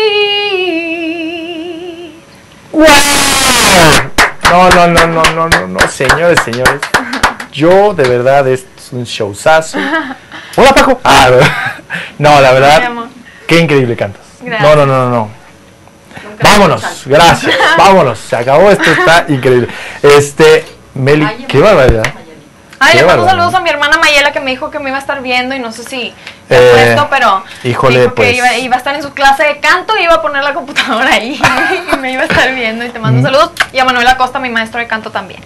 Speaker 2: beat.
Speaker 1: ¡Wow! No, no, no, no, no, no, no, señores, señores. Yo, de verdad, es un showzazo. Hola, Paco. Ah, no, la
Speaker 2: Mi
Speaker 1: verdad,
Speaker 2: amor.
Speaker 1: qué increíble cantas.
Speaker 2: Gracias.
Speaker 1: No, no, no, no, no. Vámonos, gracias, vámonos, se acabó, esto está increíble. Este, Meli, qué barbaridad.
Speaker 2: Ay,
Speaker 1: Qué
Speaker 2: le mando
Speaker 1: bárbaro.
Speaker 2: saludos a mi hermana Mayela que me dijo que me iba a estar viendo y no sé si
Speaker 1: Eh,
Speaker 2: he puesto, pero
Speaker 1: híjole,
Speaker 2: dijo
Speaker 1: pues.
Speaker 2: que iba, iba a estar en su clase de canto y iba a poner la computadora ahí y me iba a estar viendo y te mando
Speaker 1: Mm.
Speaker 2: saludos. Y a Manuel Acosta, mi maestro de canto también.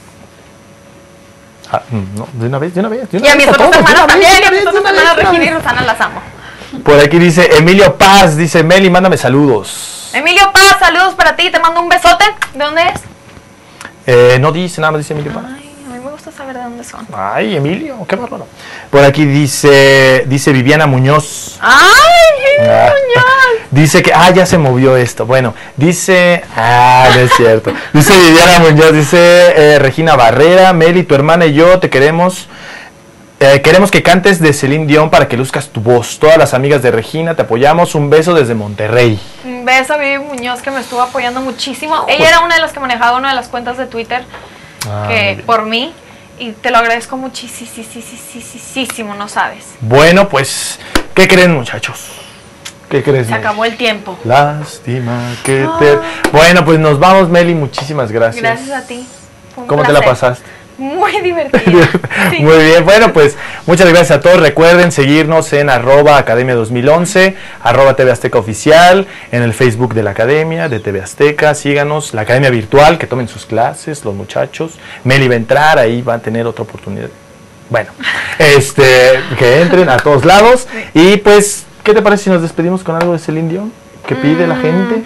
Speaker 1: Ah, no, de una vez, de una vez. De una
Speaker 2: Y a
Speaker 1: vez
Speaker 2: mis
Speaker 1: a
Speaker 2: otras
Speaker 1: todos, de
Speaker 2: hermanas
Speaker 1: una vez,
Speaker 2: también, y a
Speaker 1: de
Speaker 2: mis
Speaker 1: una
Speaker 2: otras
Speaker 1: vez,
Speaker 2: hermanas
Speaker 1: de una
Speaker 2: Regina y
Speaker 1: vez.
Speaker 2: Rosana, las amo.
Speaker 1: Por aquí dice Emilio Paz, dice Meli, mándame saludos.
Speaker 2: Emilio Paz, saludos para ti, te mando un besote. ¿De dónde es?
Speaker 1: Eh, no dice, nada más dice Emilio Paz.
Speaker 2: Ay, a mí me gusta saber de dónde son.
Speaker 1: Ay, Emilio, qué bárbaro. Por aquí dice, dice Viviana Muñoz.
Speaker 2: ¡Ay, ah, Muñoz!
Speaker 1: Dice que, ah, ya se movió esto. Bueno, dice, ah, no es cierto. Dice Viviana Muñoz, dice eh, Regina Barrera, Meli, tu hermana y yo te queremos. Eh, queremos que cantes de Celine Dion para que luzcas tu voz. Todas las amigas de Regina te apoyamos. Un beso desde Monterrey.
Speaker 2: Un beso a Vivi Muñoz, que me estuvo apoyando muchísimo. Oh, Ella pues. era una de las que manejaba una de las cuentas de Twitter ah, que por mí. Y te lo agradezco muchísimo, no sabes.
Speaker 1: Bueno, pues, ¿qué creen, muchachos? ¿Qué crees?
Speaker 2: Se acabó el tiempo.
Speaker 1: Lástima que oh. te... Bueno, pues nos vamos, Meli. Muchísimas gracias.
Speaker 2: Gracias a ti.
Speaker 1: ¿Cómo placer. te la pasaste?
Speaker 2: Muy divertido.
Speaker 1: Sí. Muy bien, bueno, pues muchas gracias a todos. Recuerden seguirnos en arroba academia dos mil once, arroba T V Azteca Oficial, en el Facebook de la Academia, de T V Azteca. Síganos, la Academia Virtual, que tomen sus clases, los muchachos. Meli va a entrar, ahí va a tener otra oportunidad. Bueno, este, que entren a todos lados. Y pues, ¿qué te parece si nos despedimos con algo de Celine Dion? ¿Qué pide mm. la gente?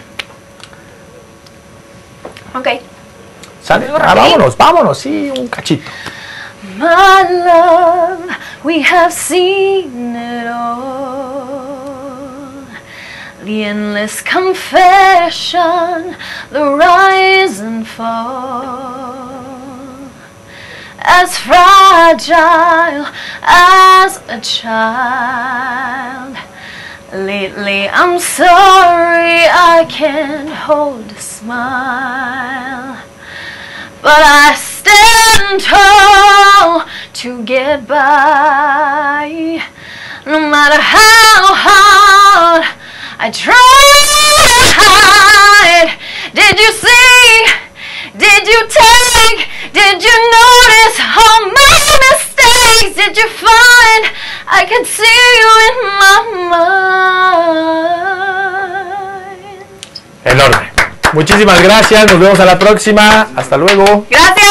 Speaker 2: Ok.
Speaker 1: ¿Sale? Ah, vámonos, vámonos, sí, un cachito.
Speaker 2: My love, we have seen it all. The endless confession, the rise and fall. As fragile as a child. Lately I'm sorry I can't hold a smile. But I stand tall to get by. No matter how hard I try to hide. Did you see? Did you take? Did you notice all my mistakes? Did you find I could see you in my mind?
Speaker 1: Enorme. Muchísimas gracias, nos vemos a la próxima. Hasta luego.
Speaker 2: Gracias.